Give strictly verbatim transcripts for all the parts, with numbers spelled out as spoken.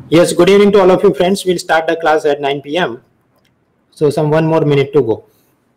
Yes, good evening to all of you friends. We'll start the class at nine p m So some one more minute to go.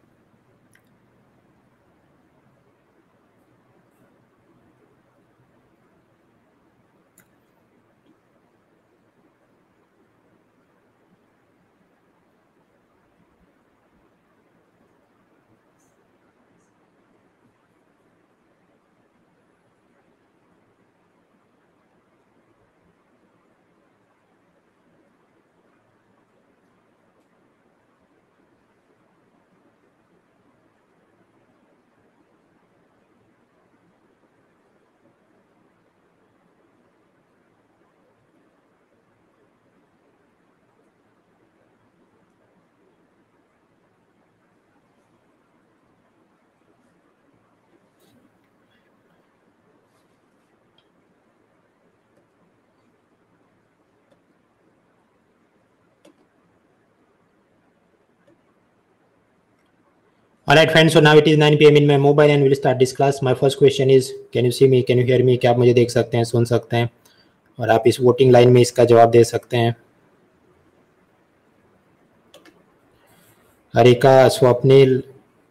All right friends, so now it is nine p m in my mobile and we'll start this class. My first question is, can you see me, can you hear me? क्या आप मुझे देख सकते हैं, सुन सकते हैं? और आप इस वोटिंग लाइन में इसका जवाब दे सकते हैं. Harika, Swapnil,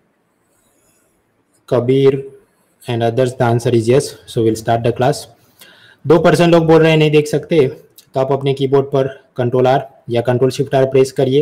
Kabir and others, the answer is yes. So we'll start the class. दो परसेंट लोग बोल रहे हैं नहीं देख सकते, तो आप अपने कीबोर्ड पर कंट्रोल आर या कंट्रोल शिफ्ट आर प्रेस करिए,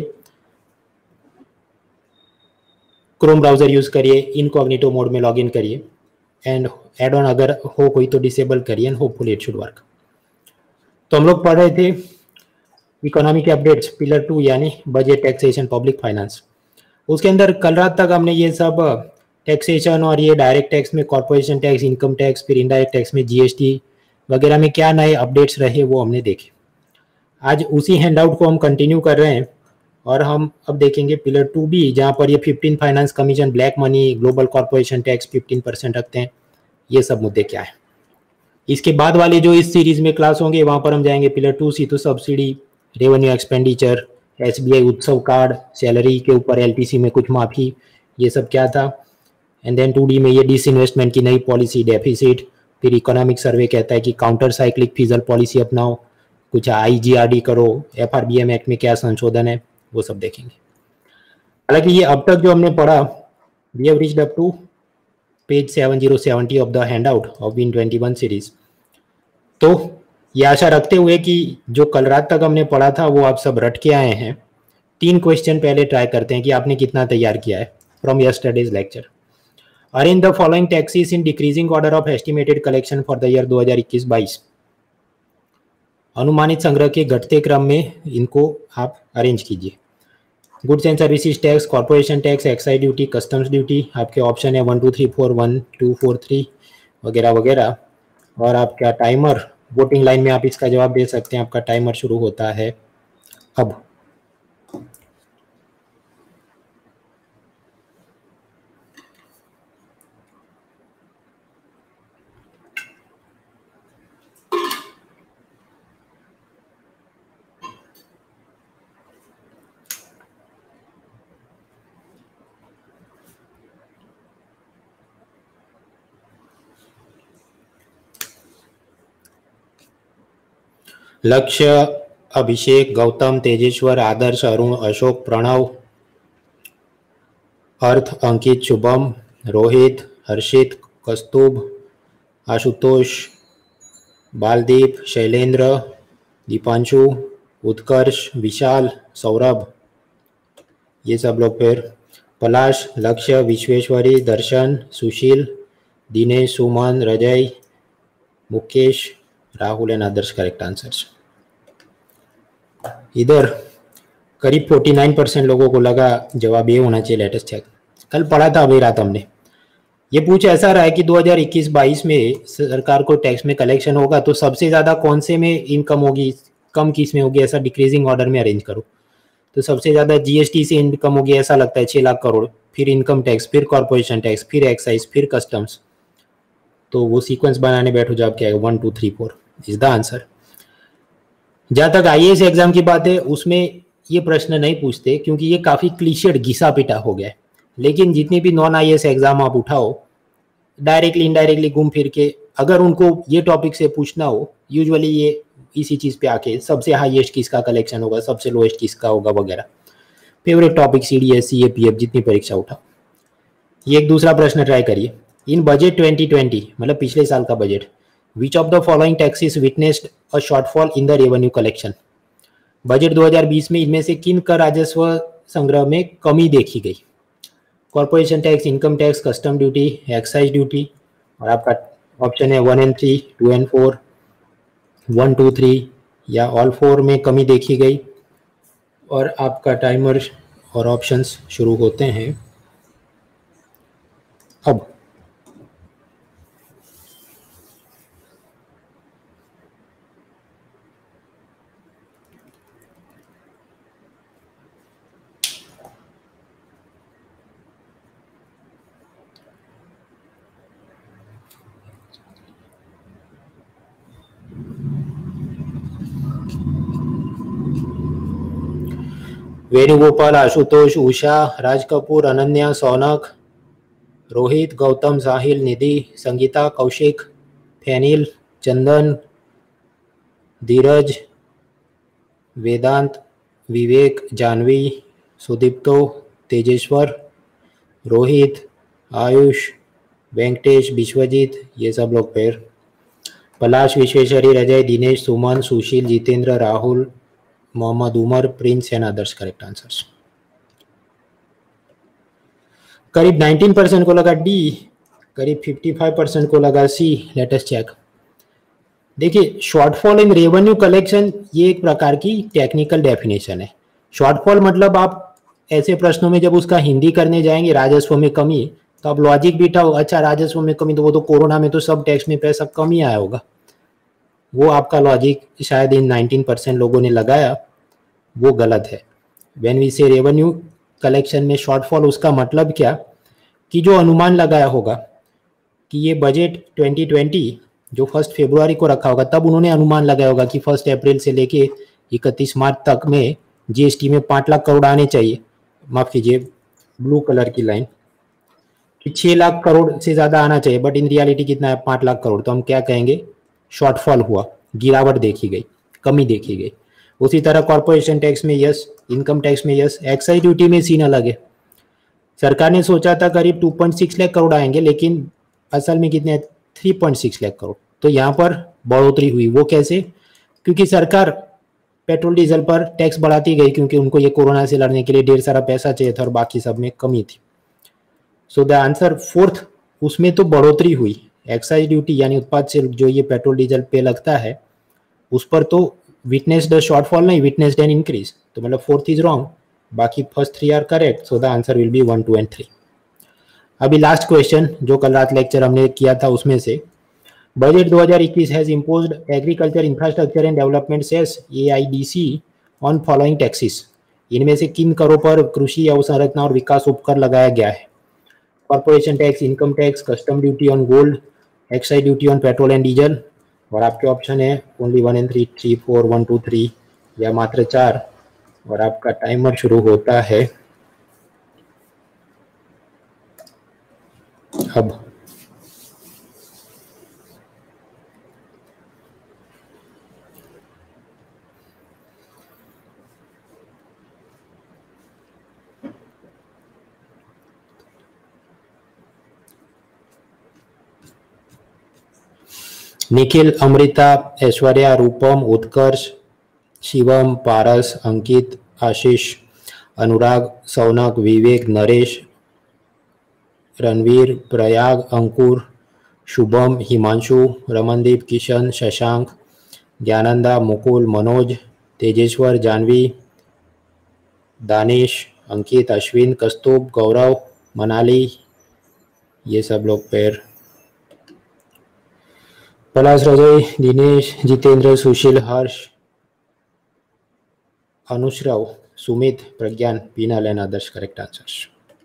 क्रोम ब्राउजर यूज करिए, इनकॉग्निटो मोड में लॉगिन करिए एंड एड ऑन अगर हो कोई तो डिसेबल करिए and hopefully it should work. तो हम लोग पढ़ रहे थे इकोनॉमी के अपडेट्स पिलर टू यानी बजट, टैक्सेशन, पब्लिक फाइनेंस. उसके अंदर कल रात तक हमने ये सब टैक्सेशन और ये डायरेक्ट टैक्स में कॉर्पोरेशन टैक्स, इनकम टैक्स, फिर इनडायरेक्ट टैक्स में जीएसटी वगैरह में क्या नए अपडेट्स रहे वो हमने देखे. आज उसी हैंडआउट को हम कंटिन्यू कर रहे हैं और हम अब देखेंगे पिलर टू बी, जहाँ पर ये fifteen finance commission, black money, global corporation tax fifteen percent रखते हैं, ये सब मुद्दे क्या है. इसके बाद वाले जो इस सीरीज में क्लास होंगे वहाँ पर हम जाएंगे पिलर टू सी, तो subsidy, revenue expenditure, SBI Utsav card, salary के ऊपर एलटीसी में कुछ माफी, ये सब क्या था. एंड देन टू डी में ये डिसइन्वेस्टमेंट की नई पॉलिसी, डेफिसिट. फिर इकोनॉमिक सर्वे कहता है कि काउंटर साइक्लिक फिजल पॉलिसी अपनाओ, कुछ आईजीआरडी करो, एफआरबीएम एक्ट में क्या संशोधन है वो सब देखेंगे. हालांकि ये अब तक जो हमने पढ़ा, we have reached up to page seven seventy of the handout of win twenty one series. तो ये आशा रखते हुए कि जो कल रात तक हमने पढ़ा था वो आप सब रट के आए हैं, तीन क्वेश्चन पहले ट्राई करते हैं कि आपने कितना तैयार किया है from yesterday's lecture. Arrange the following taxes in decreasing order of estimated collection for the year दो हज़ार इक्कीस बाईस. अनुमानित संग्रह के घटते क्रम में इनको आप अरेंज कीजिए. Goods and services tax, corporation tax, excise duty, customs duty, आपके ऑप्शन है one two three four, one two four three वगैरह वगैरह. और आपका टाइमर वोटिंग लाइन में आप इसका जवाब दे सकते हैं. आपका टाइमर शुरू होता है अब. लक्ष्य, अभिषेक, गौतम, तेजेश्वर, आदर्श, अरुण, अशोक, प्रणव, अर्थ, अंकित, शुभम, रोहित, हर्षित, कस्तूब, आशुतोष, बालदीप, शैलेंद्र, दीपांशु, उत्कर्ष, विशाल, सौरभ, ये सब लोग. फिर Palash, Lakshya, Vishweshwari, Darshan, Sushil, Dinesh, Suman, Rajay, Mukesh, Rahul and others correct answers. इधर करीब उनचास परसेंट लोगों को लगा जवाब ये होना चाहिए लेटेस्ट चेक. कल पढ़ा था अभी रात हमने. ये पूछ ऐसा रहा है कि दो हज़ार इक्कीस बाईस में सरकार को टैक्स में कलेक्शन होगा तो सबसे ज़्यादा कौन से में इनकम होगी, कम किस में होगी, ऐसा डिक्रीजिंग ऑर्डर में अरेंज करो. तो सबसे ज़्यादा जीएसटी से इनकम होगी ऐसा लगता है छः लाख करोड़, फिर इनकम टैक्स, फिर कॉर्पोरेशन टैक्स, फिर एक्साइज, फिर कस्टम्स. तो वो सीक्वेंस बनाने बैठो जब क्या है, one two three four is the answer. जहाँ तक आईएएस एग्जाम की बात है उसमें ये प्रश्न नहीं पूछते क्योंकि ये काफ़ी क्लीशेड घिसा पिटा हो गया है. लेकिन जितनी भी नॉन आईएएस एग्जाम आप उठाओ, डायरेक्टली इनडायरेक्टली घूम फिर के अगर उनको ये टॉपिक से पूछना हो, यूजुअली ये इसी चीज़ पे आके सबसे हाईएस्ट किसका कलेक्शन होगा, सबसे लोएस्ट किसका होगा वगैरह। Favourite topic C D S C A P F जितनी परीक्षा उठा। ये एक दूसरा प्रश्न ट्राई करिए। इन बजट ट्वेंटी ट्वेंटी मतलब पिछले साल का budget, which of the following taxes witnessed a shortfall in the revenue collection. Budget दो हज़ार बीस में इनमें से किन कर राजस्व संग्रह में कमी देखी गई। Corporation tax, income tax, custom duty, excise duty. और आपका ऑप्शन है one and three, two and four, one two three या ऑल फोर में कमी देखी गई। और आपका टाइमर और ऑप्शंस शुरू होते हैं अब। वेणुगोपाल, आशुतोष, उषा, राज कपूर, अनन्या, सौनक, रोहित, गौतम, साहिल, निधि, संगीता, कौशिक, फैनिल, चंदन, धीरज, वेदांत, विवेक, जानवी, सुदीप्तो, तेजेश्वर, रोहित, आयुष, वेंकटेश, विश्वजीत, ये सब लोग पेड़। Palash, Vishweshwari, Rajay, Dinesh, Suman, Sushil, Jitendra, Rahul, Mohammad Umar, Prince and others correct answers. करीब नाइनटीन परसेंट को लगा डी, करीब फिफ्टी फाइव परसेंट को लगा सी। Let us check. देखिए, शॉर्टफॉल इन रेवेन्यू कलेक्शन ये एक प्रकार की टेक्निकल डेफिनेशन है। शॉर्टफॉल मतलब आप ऐसे प्रश्नों में जब उसका हिंदी करने जाएंगे, राजस्व में कमी, तो आप लॉजिक भी उठाओ, अच्छा राजस्व में कमी तो वो तो कोरोना में तो सब टैक्स में पैसा कम ही आया होगा। वो आपका लॉजिक शायद इन नाइनटीन परसेंट लोगों ने लगाया, वो गलत है। When we say revenue collection में शॉर्टफॉल, उसका मतलब क्या कि जो अनुमान लगाया होगा कि ये बजट ट्वेंटी ट्वेंटी जो फर्स्ट फरवरी को रखा होगा, तब उन्होंने अनुमान लगाया होगा कि फर्स्ट अप्रैल से लेके इकतीस मार्च तक में जीएसटी में पाँच लाख करोड़ आने चाहिए। माफ कीजिए, ब्लू कलर की लाइन कि छः लाख करोड़ से ज़्यादा आना चाहिए, बट इन रियलिटी कितना है, पाँच लाख करोड़। तो हम क्या कहेंगे, शॉर्टफॉल हुआ, गिरावट देखी गई, कमी देखी गई। उसी तरह कॉर्पोरेशन टैक्स में यस, इनकम टैक्स में यस, एक्साइज ड्यूटी में सीन अलग है। सरकार ने सोचा था करीब two point six lakh crore आएंगे, लेकिन असल में कितने, three point six lakh crore. तो यहाँ पर बढ़ोतरी हुई। वो कैसे, क्योंकि सरकार पेट्रोल डीजल पर टैक्स बढ़ाती गई, क्योंकि उनको ये कोरोना से लड़ने के लिए ढेर सारा पैसा चाहिए था और बाकी सब में कमी थी। सो द आंसर फोर्थ, उसमें तो बढ़ोतरी हुई। एक्साइज ड्यूटी यानी उत्पाद से जो ये पेट्रोल डीजल पे लगता है, उस पर तो विटनेस्ड शॉर्टफॉल नहीं, विटनेस्ड एन इंक्रीज। तो मतलब फोर्थ इज रॉन्ग, बाकी first three are correct. So the answer will be one, two and three. अभी लास्ट क्वेश्चन जो कल रात लेक्चर हमने किया था, उसमें से बजट दो हज़ार इक्कीस has imposed agriculture infrastructure and development cess A I D C on following taxes. इनमें से किन करों पर कृषि अवसंरचना और विकास उपकर लगाया गया है। Corporation tax, income tax, custom duty on gold, excise duty on petrol and diesel. और आपके ऑप्शन है only one and three, three four, one two three या मात्र चार। और आपका टाइमर शुरू होता है अब। निखिल, अमृता, ऐश्वर्या, रूपम, उत्कर्ष, शिवम, पारस, अंकित, आशीष, अनुराग, सौनक, विवेक, नरेश, रणवीर, प्रयाग, अंकुर, शुभम, हिमांशु, रमनदीप, किशन, शशांक, ज्ञानंदा, मुकुल, मनोज, तेजेश्वर, जानवी, दानिश, अंकित, अश्विन, कस्तूब, गौरव, मनाली, ये सब लोग पैर। Palash, Rajay, Dinesh, Jitendra, Sushil, Harsh, Anushrav, Sumit, Pragyan, Pinal and others correct answers.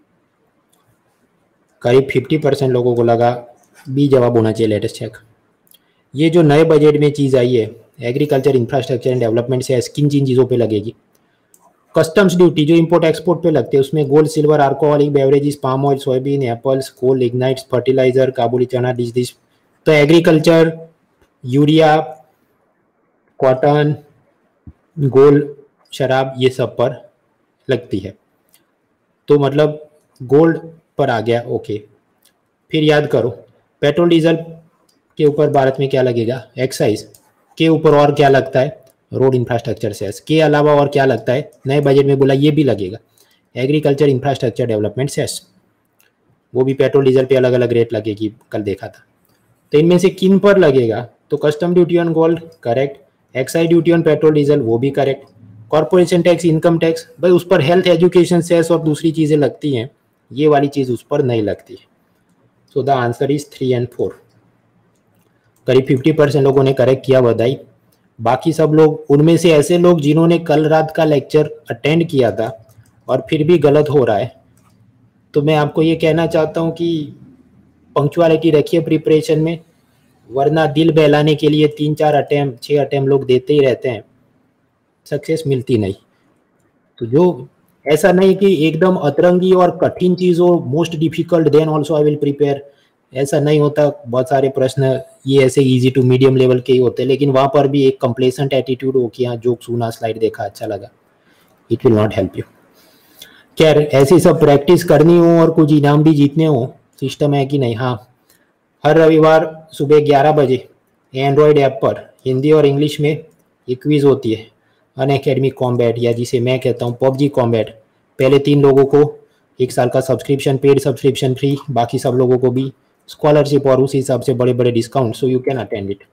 करीब फिफ्टी परसेंट लोगों को लगा बी जवाब होना चाहिए। Latest check. ये जो नए बजट में चीज़ आई है, एग्रीकल्चर इंफ्रास्ट्रक्चर एंड डेवलपमेंट से किन जिन चीज़ों पे लगेगी। कस्टम्स ड्यूटी जो इंपोर्ट एक्सपोर्ट पे लगते हैं, उसमें gold, silver, alcoholic beverages, palm oil, soybean, apples, coal, lignites, fertiliser, काबुली चना, डिश डिश। तो एग्रीकल्चर, यूरिया, कॉटन, गोल्ड, शराब, ये सब पर लगती है। तो मतलब गोल्ड पर आ गया, ओके। फिर याद करो, पेट्रोल डीजल के ऊपर भारत में क्या लगेगा, एक्साइज। के ऊपर और क्या लगता है, रोड इंफ्रास्ट्रक्चर सेस। के अलावा और क्या लगता है, नए बजट में बोला ये भी लगेगा, एग्रीकल्चर इंफ्रास्ट्रक्चर डेवलपमेंट सेस। वो भी पेट्रोल डीजल पे अलग अलग रेट लगेगी, कल देखा था। तो इनमें से किन पर लगेगा, तो custom duty on gold correct, excise duty on petrol diesel वो भी correct, corporation tax, income tax, भाई उस पर हेल्थ एजुकेशन सेस और दूसरी चीजें लगती हैं, ये वाली चीज उस पर नहीं लगती है। So the answer is three and four. करीब फिफ्टी परसेंट लोगों ने करेक्ट किया, बधाई। बाकी सब लोग, उनमें से ऐसे लोग जिन्होंने कल रात का लेक्चर अटेंड किया था और फिर भी गलत हो रहा है, तो मैं आपको ये कहना चाहता हूँ कि पंक्चुअलिटी रखिए प्रिपरेशन में, वरना दिल बहलाने के लिए तीन चार अटेम्प्ट छः अटेम्प्ट लोग देते ही रहते हैं, सक्सेस मिलती नहीं। तो जो ऐसा नहीं कि एकदम अतरंगी और कठिन चीज़ हो, most difficult then also I will prepare, ऐसा नहीं होता। बहुत सारे प्रश्न ये ऐसे इजी टू मीडियम लेवल के ही होते हैं, लेकिन वहाँ पर भी एक कंप्लेसेंट एटीट्यूड हो कि हाँ जोक सुना, स्लाइड देखा, अच्छा लगा, it will not help you. खैर, ऐसी सब प्रैक्टिस करनी हो और कुछ इनाम भी जीतने हो, सिस्टम है कि नहीं। हाँ, हर रविवार सुबह ग्यारह बजे एंड्रॉयड ऐप पर हिंदी और इंग्लिश में एक क्विज होती है, अनअकैडमी कॉम्बैट, या जिसे मैं कहता हूँ पबजी कॉम्बैट। पहले तीन लोगों को एक साल का सब्सक्रिप्शन, पेड सब्सक्रिप्शन फ्री, बाकी सब लोगों को भी स्कॉलरशिप और उस हिसाब से बड़े बड़े discount, so you can attend it.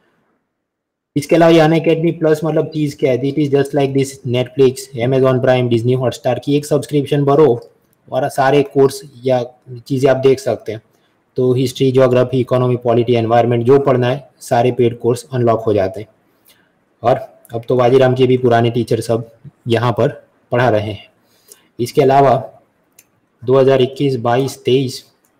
इसके अलावा अनअकैडमी प्लस मतलब चीज़ क्या है, it is just like this Netflix, Amazon Prime, Disney Hotstar की एक सब्सक्रिप्शन भरो और सारे कोर्स या चीज़ें आप देख सकते हैं। तो history, geography, economy, polity, environment, जो पढ़ना है सारे पेड कोर्स अनलॉक हो जाते हैं। और अब तो वाजीराम के भी पुराने टीचर सब यहाँ पर पढ़ा रहे हैं। इसके अलावा दो हज़ार इक्कीस, बाईस, तेईस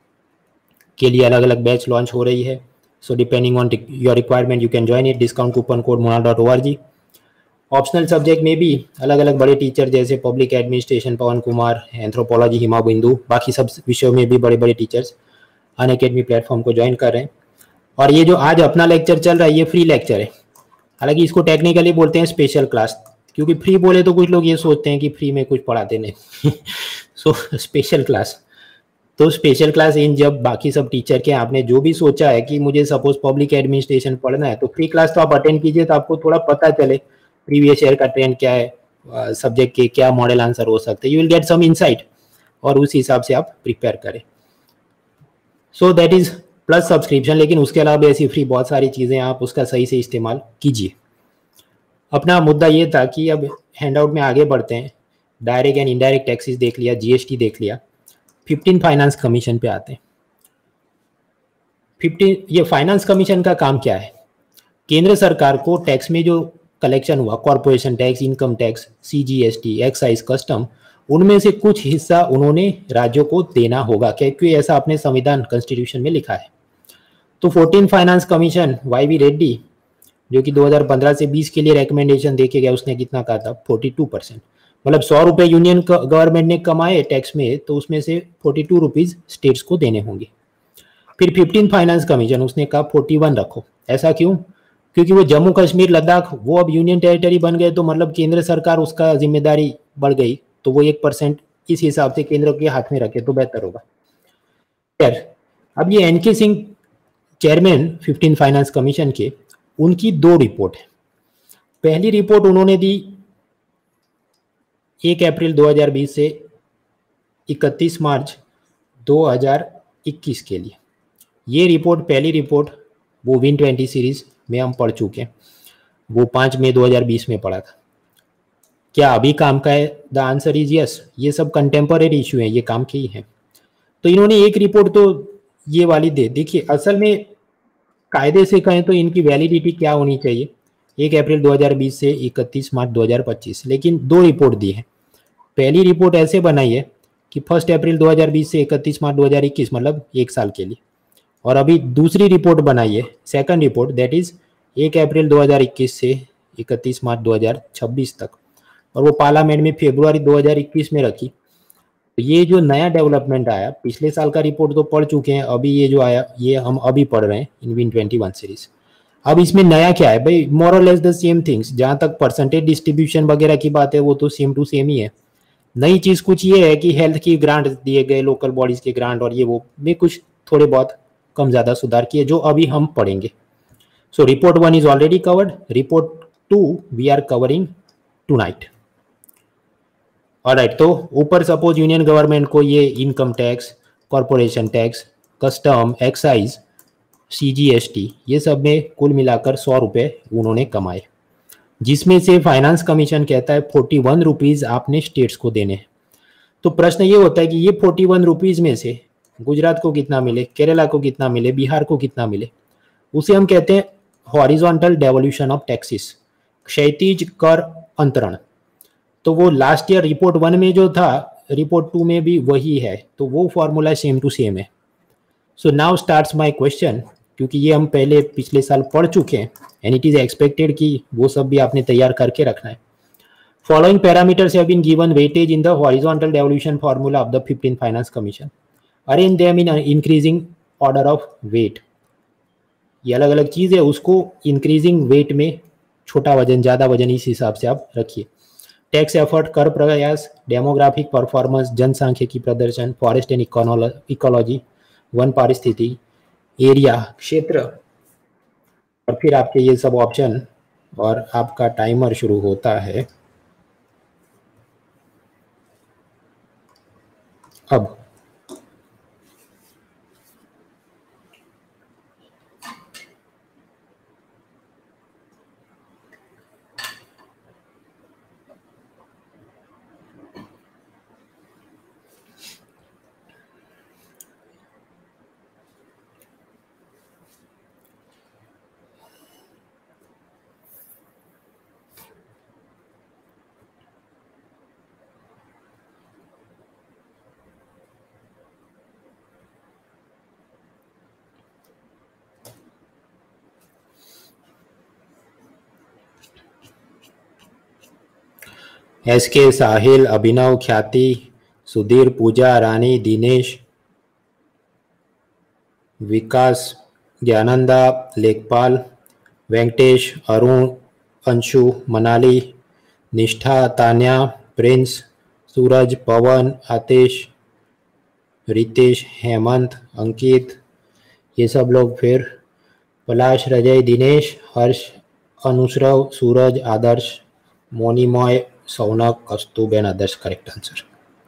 के लिए अलग अलग बैच लॉन्च हो रही है। So depending on your requirement you can join it. Discount coupon code Mona dot O R G. Optional subject में भी अलग अलग बड़े टीचर जैसे public administration Pawan Kumar, anthropology Hima Bindu, बाकी सब विषयों में भी बड़े बड़े टीचर्स अनअकैडमी प्लेटफॉर्म को ज्वाइन कर रहे हैं। और ये जो आज अपना लेक्चर चल रहा है ये फ्री लेक्चर है, हालांकि इसको टेक्निकली बोलते हैं स्पेशल क्लास, क्योंकि फ्री बोले तो कुछ लोग ये सोचते हैं कि फ्री में कुछ पढ़ाते नहीं। सो स्पेशल क्लास, तो स्पेशल क्लास इन जब बाकी सब टीचर के आपने जो भी सोचा है कि मुझे सपोज पब्लिक एडमिनिस्ट्रेशन पढ़ना है, तो फ्री क्लास तो आप अटेंड कीजिए, तो आपको थोड़ा पता चले प्रीवियस ईयर का ट्रेंड क्या है, सब्जेक्ट के क्या मॉडल आंसर हो सकते हैं, you will get some insight और उस हिसाब से आप प्रिपेयर करें। So that is plus subscription, लेकिन उसके अलावा ऐसी फ्री बहुत सारी चीज़ें, आप उसका सही से इस्तेमाल कीजिए। अपना मुद्दा ये था कि अब हैंडआउट में आगे बढ़ते हैं। डायरेक्ट एंड इनडायरेक्ट टैक्सेस देख लिया, जीएसटी देख लिया, फिफ्टीन फाइनेंस कमीशन पे आते हैं। फिफ्टीन, ये फाइनेंस कमीशन का काम क्या है, केंद्र सरकार को टैक्स में जो कलेक्शन हुआ, corporation tax, income tax, CGST, excise, custom, उनमें से कुछ हिस्सा उन्होंने राज्यों को देना होगा, क्योंकि ऐसा अपने संविधान कॉन्स्टिट्यूशन में लिखा है। तो fourteen finance commission Y V Reddy, जो कि दो हज़ार पंद्रह से बीस के लिए रिकमेंडेशन देके गया, उसने कितना कहा था, फोर्टी टू परसेंट, मतलब सौ रुपए यूनियन गवर्नमेंट ने कमाए टैक्स में, तो उसमें से फोर्टी टू रुपीज स्टेट्स को देने होंगे। फिर फिफ्टीन फाइनेंस कमीशन उसने कहा फोर्टी वन रखो। ऐसा क्यों, क्योंकि वो जम्मू कश्मीर, लद्दाख वो अब यूनियन टेरिटरी बन गए, तो मतलब केंद्र सरकार उसका जिम्मेदारी बढ़ गई, तो वो एक परसेंट इस हिसाब से केंद्र के हाथ में रखे तो बेहतर होगा। खैर, अब ये N K Singh chairman fifteen finance commission के, उनकी दो रिपोर्ट है। पहली रिपोर्ट उन्होंने दी एक अप्रैल दो हज़ार बीस से इकतीस मार्च दो हज़ार इक्कीस के लिए। ये रिपोर्ट, पहली रिपोर्ट वो विन ट्वेंटी सीरीज में हम पढ़ चुके हैं, वो पाँच मई दो हज़ार बीस में पढ़ा था। क्या अभी काम का है, द आंसर इज यस। ये सब कंटेम्पररी इशू है, ये काम के ही है। तो इन्होंने एक रिपोर्ट तो ये वाली दे, देखिए असल में कायदे से कहें तो इनकी वैलिडिटी क्या होनी चाहिए, एक अप्रैल दो हज़ार बीस से इकतीस मार्च दो हज़ार पच्चीस, लेकिन दो रिपोर्ट दी है। पहली रिपोर्ट ऐसे बनाई है कि फर्स्ट अप्रैल दो हज़ार बीस से इकतीस मार्च दो हज़ार इक्कीस, मतलब एक साल के लिए। और अभी दूसरी रिपोर्ट बनाई है, सेकंड रिपोर्ट, दैट इज एक अप्रैल दो हज़ार इक्कीस से इकतीस मार्च दो हज़ार छब्बीस तक, और वो पार्लियामेंट में फरवरी दो हज़ार इक्कीस में रखी। तो ये जो नया डेवलपमेंट आया, पिछले साल का रिपोर्ट तो पढ़ चुके हैं, अभी ये जो आया ये हम अभी पढ़ रहे हैं in win twenty one series. अब इसमें नया क्या है भाई, मोर और लेस द सेम थिंग्स। जहां तक परसेंटेज डिस्ट्रीब्यूशन वगैरह की बात है वो तो सेम टू सेम ही है। नई चीज कुछ ये है कि हेल्थ की ग्रांट दिए गए, लोकल बॉडीज के ग्रांट और ये वो में कुछ थोड़े बहुत कम ज्यादा सुधार किए जो अभी हम पढ़ेंगे। So report one is already covered, report two we are covering tonight. Alright, तो ऊपर सपोज यूनियन गवर्नमेंट को ये income tax, corporation tax, custom, excise, CGST ये सब में कुल मिलाकर सौ रुपए उन्होंने कमाए, जिसमें से फाइनेंस कमीशन कहता है फोर्टी वन रुपीज आपने स्टेट्स को देने हैं। तो प्रश्न ये होता है कि ये फोर्टी वन रुपीज में से गुजरात को कितना मिले, केरला को कितना मिले, बिहार को कितना मिले, उसे हम कहते हैं हॉरिजॉन्टल डेवोल्यूशन ऑफ टैक्सेस, क्षैतिज कर अंतरण। तो वो लास्ट ईयर रिपोर्ट वन में जो था, रिपोर्ट टू में भी वही है, तो वो फॉर्मूला सेम टू सेम है। So now starts my question, क्योंकि ये हम पहले पिछले साल पढ़ चुके हैं एंड इट इज एक्सपेक्टेड कि वो सब भी आपने तैयार करके रखना है। Following parameters have been given weightage in the horizontal devolution formula of the fifteen finance commission, arrange them in increasing order of weight. ये अलग अलग चीज है, उसको इंक्रीजिंग वेट में छोटा वजन ज्यादा वजन इस हिसाब से आप रखिए। टैक्स एफर्ट, कर प्रयास, डेमोग्राफिक परफॉर्मेंस, जनसांख्यिकी प्रदर्शन, फॉरेस्ट एंड इकोलॉजी, वन पारिस्थिति, एरिया क्षेत्र, और फिर आपके ये सब ऑप्शन और आपका टाइमर शुरू होता है अब। एस के, साहिल, अभिनव, ख्याति, सुधीर, पूजा, रानी, दिनेश, विकास, ज्ञानंदा, लेखपाल, वेंकटेश, अरुण, अंशु, मनाली, निष्ठा, तान्या, प्रिंस, सूरज, पवन, आतिश, रितेश, हेमंत, अंकित, ये सब लोग, फिर Palash, Rajay, Dinesh, Harsh, Anushrav, Suraj, Adarsh, Monimoy, Saunak, Kastub and Adarsh correct answer.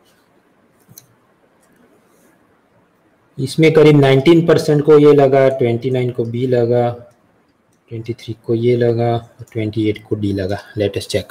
इसमें करीब नाइनटीन परसेंट को ये लगा, उनतीस को बी लगा, तेईस को ये लगा, अट्ठाईस को डी लगा। लेटेस्ट चेक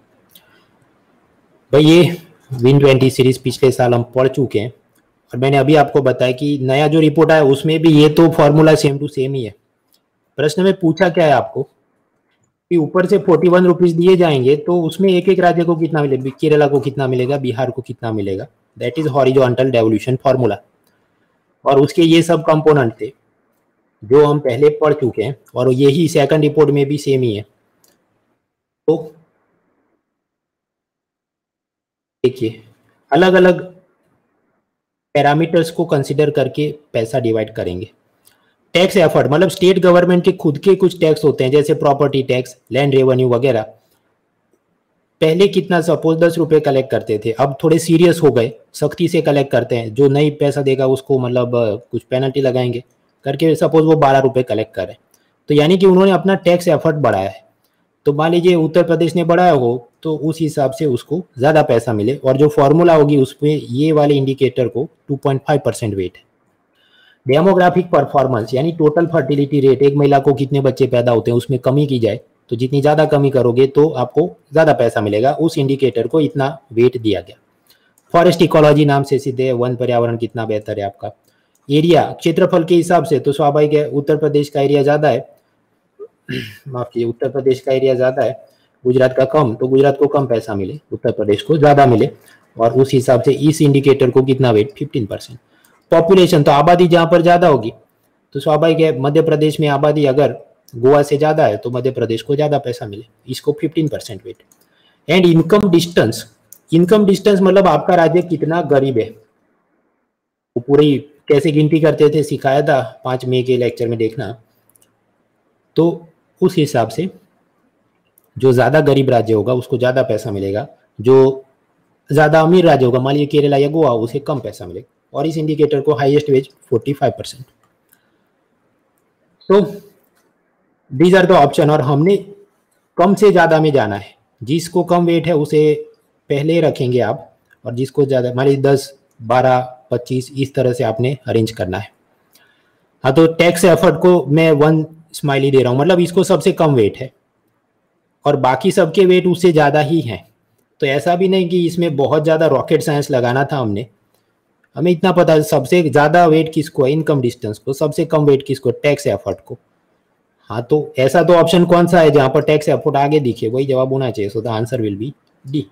भाई, ये विन ट्वेंटी सीरीज पिछले साल हम पढ़ चुके हैं और मैंने अभी आपको बताया कि नया जो रिपोर्ट आया उसमें भी ये तो फॉर्मूला सेम टू सेम ही है। प्रश्न में पूछा क्या है आपको कि ऊपर से फोर्टी वन रुपीज दिए जाएंगे तो उसमें एक एक राज्य को कितना मिलेगा, केरला को कितना मिलेगा, बिहार को कितना मिलेगा। That is horizontal devolution formula, और उसके ये सब कंपोनेंट थे जो हम पहले पढ़ चुके हैं और यही सेकंड रिपोर्ट में भी सेम ही है। तो देखिए, अलग अलग पैरामीटर्स को कंसिडर करके पैसा डिवाइड करेंगे। टैक्स एफर्ट मतलब स्टेट गवर्नमेंट के खुद के कुछ टैक्स होते हैं, जैसे प्रॉपर्टी टैक्स, लैंड रेवेन्यू वगैरह। पहले कितना, सपोज दस रुपए कलेक्ट करते थे, अब थोड़े सीरियस हो गए, सख्ती से कलेक्ट करते हैं। जो नहीं पैसा देगा उसको मतलब कुछ पेनल्टी लगाएंगे करके, सपोज वो बारह रुपए कलेक्ट करें, तो यानी कि उन्होंने अपना टैक्स एफर्ट बढ़ाया है। तो मान लीजिए उत्तर प्रदेश ने बढ़ाया हो तो उस हिसाब से उसको ज्यादा पैसा मिले, और जो फॉर्मूला होगी उसमें ये वाले इंडिकेटर को two point five percent weight है। डेमोग्राफिक परफॉर्मेंस यानी टोटल फर्टिलिटी रेट, एक महिला को कितने बच्चे पैदा होते हैं उसमें कमी की जाए, तो जितनी ज्यादा कमी करोगे तो आपको ज्यादा पैसा मिलेगा, उस इंडिकेटर को इतना वेट दिया गया। फॉरेस्ट इकोलॉजी नाम से सीधे वन पर्यावरण कितना बेहतर है आपका। एरिया, क्षेत्रफल के हिसाब से तो स्वाभाविक है उत्तर प्रदेश का एरिया ज्यादा है, माफ कीजिए उत्तर प्रदेश का एरिया ज्यादा है, गुजरात का कम, तो गुजरात को कम पैसा मिले, उत्तर प्रदेश को ज्यादा मिले, और उस हिसाब से इस इंडिकेटर को कितना वेट, फिफ्टीन परसेंट। पॉपुलेशन तो आबादी जहां पर ज्यादा होगी तो स्वाभाविक है मध्य प्रदेश में आबादी अगर गोवा से ज्यादा है तो मध्य प्रदेश को ज्यादा पैसा मिले, इसको fifteen percent weight. And income distance, income distance मतलब आपका राज्य कितना गरीब है, वो पूरी कैसे गिनती करते थे सिखाया था पांच मई के लेक्चर में, देखना। तो उस हिसाब से जो ज़्यादा गरीब राज्य होगा उसको ज़्यादा पैसा मिलेगा, जो ज़्यादा अमीर राज्य होगा, मान लीजिए केरला या गोवा, उसे कम पैसा मिलेगा। और इस इंडिकेटर को हाईएस्ट वेज पैंतालीस परसेंट। तो दीज आर द ऑप्शन, और हमने कम से ज़्यादा में जाना है। जिसको कम वेट है उसे पहले रखेंगे आप, और जिसको ज़्यादा, मान लीजिए दस, बारह, पच्चीस, इस तरह से आपने अरेंज करना है। हाँ, तो टैक्स एफर्ट को मैं वन स्माइली दे रहा हूँ, मतलब इसको सबसे कम वेट है और बाकी सबके वेट उससे ज़्यादा ही हैं। तो ऐसा भी नहीं कि इसमें बहुत ज़्यादा रॉकेट साइंस लगाना था हमने, हमें इतना पता है सबसे ज़्यादा वेट किसको है, इनकम डिस्टेंस को, सबसे कम वेट किसको, टैक्स एफर्ट को। हाँ, तो ऐसा तो ऑप्शन कौन सा है जहाँ पर टैक्स एफर्ट आगे दिखे, वही जवाब होना चाहिए। So the answer will be D.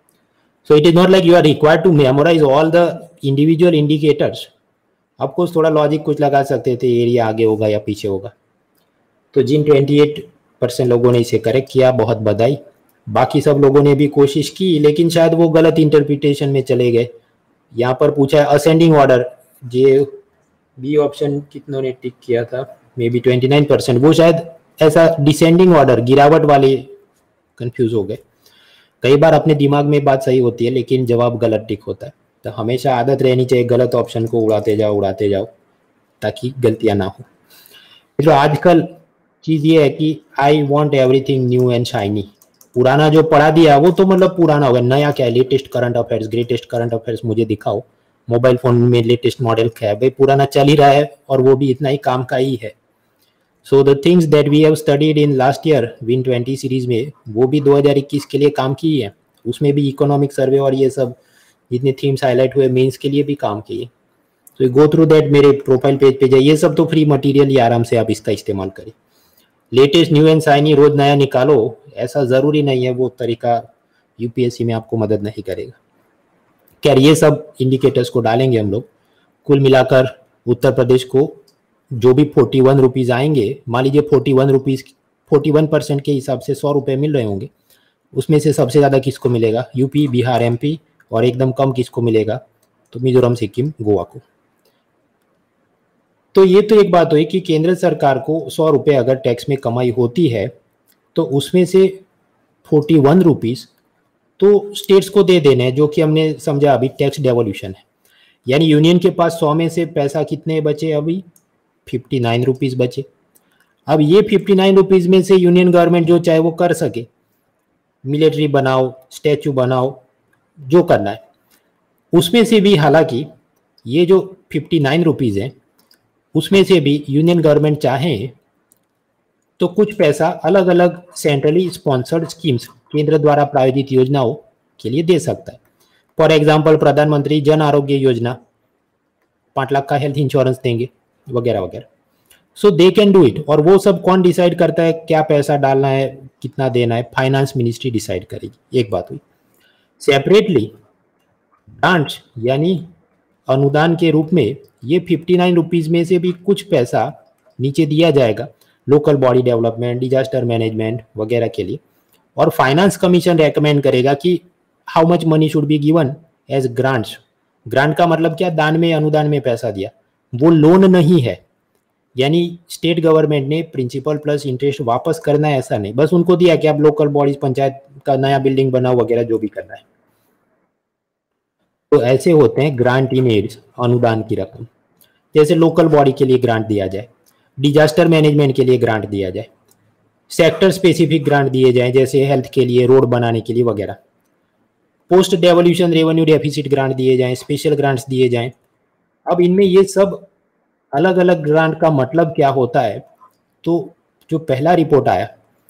So it is not like you are required to memorise all the individual indicators. आपको थोड़ा लॉजिक कुछ लगा सकते थे, एरिया आगे होगा या पीछे होगा। तो जिन अट्ठाईस परसेंट लोगों ने इसे करेक्ट किया, बहुत बधाई। बाकी सब लोगों ने भी कोशिश की, लेकिन शायद वो गलत इंटरप्रिटेशन में चले गए। यहाँ पर पूछा है असेंडिंग ऑर्डर, जे बी ऑप्शन कितनों ने टिक किया था, may be twenty nine percent, वो शायद ऐसा डिसेंडिंग ऑर्डर, गिरावट वाले कंफ्यूज हो गए। कई बार अपने दिमाग में बात सही होती है लेकिन जवाब गलत टिक होता है। तो हमेशा आदत रहनी चाहिए गलत ऑप्शन को उड़ाते जाओ उड़ाते जाओ ताकि गलतियां ना हो। जो आजकल चीज़ ये है कि I want everything new and shiny. पुराना जो पढ़ा दिया वो तो मतलब पुराना होगा, नया क्या है, latest current affairs, greatest current affairs मुझे दिखाओ। मोबाइल फोन में लेटेस्ट मॉडल क्या है, भाई पुराना चल ही रहा है और वो भी इतना ही काम का ही है। So the things that we have studied in last year win twenty series में, वो भी दो हज़ार इक्कीस के लिए काम की है। उसमें भी इकोनॉमिक सर्वे और ये सब जितने थीम्स हाईलाइट हुए मेंस के लिए भी काम किए। तो गो थ्रू दैट, मेरे प्रोफाइल पेज पे जाइए, ये सब तो फ्री मटेरियल ही, आराम से आप इसका इस्तेमाल करें। लेटेस्ट न्यू एंड शाइनी रोज नया निकालो, ऐसा जरूरी नहीं है, वो तरीका यूपीएससी में आपको मदद नहीं करेगा। खैर, ये सब इंडिकेटर्स को डालेंगे हम लोग। कुल मिलाकर उत्तर प्रदेश को जो भी फोर्टी वन रुपीज आएंगे, मान लीजिए forty one rupees forty one percent के हिसाब से सौ रुपए मिल रहे होंगे, उसमें से सबसे ज्यादा किसको मिलेगा, यूपी, बिहार, एमपी, और एकदम कम किसको मिलेगा, तो मिजोरम, सिक्किम, गोवा को। तो ये तो एक बात हुई कि केंद्र सरकार को सौ रुपये अगर टैक्स में कमाई होती है तो उसमें से फोर्टी वन रुपीज तो स्टेट्स को दे देने हैं, जो कि हमने समझा अभी टैक्स डेवोल्यूशन है। यानी यूनियन के पास सौ में से पैसा कितने बचे, अभी फिफ्टी नाइन रुपीज बचे। अब ये फिफ्टी नाइन रुपीज में से यूनियन गवर्नमेंट जो चाहे वो कर सके, मिलिट्री बनाओ, स्टैचू बनाओ, जो करना है। उसमें से भी हालांकि ये जो फिफ्टी नाइन रुपीज है उसमें से भी यूनियन गवर्नमेंट चाहे तो कुछ पैसा अलग अलग सेंट्रली स्पॉन्सर्ड स्कीम्स, केंद्र द्वारा प्रायोजित योजनाओं के लिए दे सकता है। फॉर एग्जाम्पल प्रधानमंत्री जन आरोग्य योजना, पाँच लाख का हेल्थ इंश्योरेंस देंगे, वगैरह वगैरह। So they can do it. और वो सब कौन डिसाइड करता है, क्या पैसा डालना है, कितना देना है, फाइनेंस मिनिस्ट्री डिसाइड करेगी। एक बात हुई। सेपरेटली ग्रांट्स यानी अनुदान के रूप में ये फिफ्टी नाइन रुपीज में से भी कुछ पैसा नीचे दिया जाएगा local body development, disaster management वगैरह के लिए। और फाइनेंस कमीशन रेकमेंड करेगा कि how much money should be given as grants. Grant का मतलब क्या, दान में, अनुदान में पैसा दिया, वो लोन नहीं है। यानी स्टेट गवर्नमेंट ने प्रिंसिपल प्लस इंटरेस्ट वापस करना है, ऐसा नहीं, बस उनको दिया कि आप लोकल बॉडीज, पंचायत का नया बिल्डिंग बनाओ वगैरह, जो भी करना है। तो ऐसे होते हैं ग्रांट इन एड्स, अनुदान की रकम। जैसे लोकल बॉडी के लिए ग्रांट दिया जाए, डिजास्टर मैनेजमेंट के लिए ग्रांट दिया जाए, सेक्टर स्पेसिफिक ग्रांट दिए जाए जैसे हेल्थ के लिए, रोड बनाने के लिए वगैरह। Post devolution revenue deficit grant दिए जाएं, स्पेशल ग्रांट्स दिए जाएं। अब इनमें ये सब अलग अलग ग्रांट का मतलब क्या होता है, तो जो पहला रिपोर्ट आया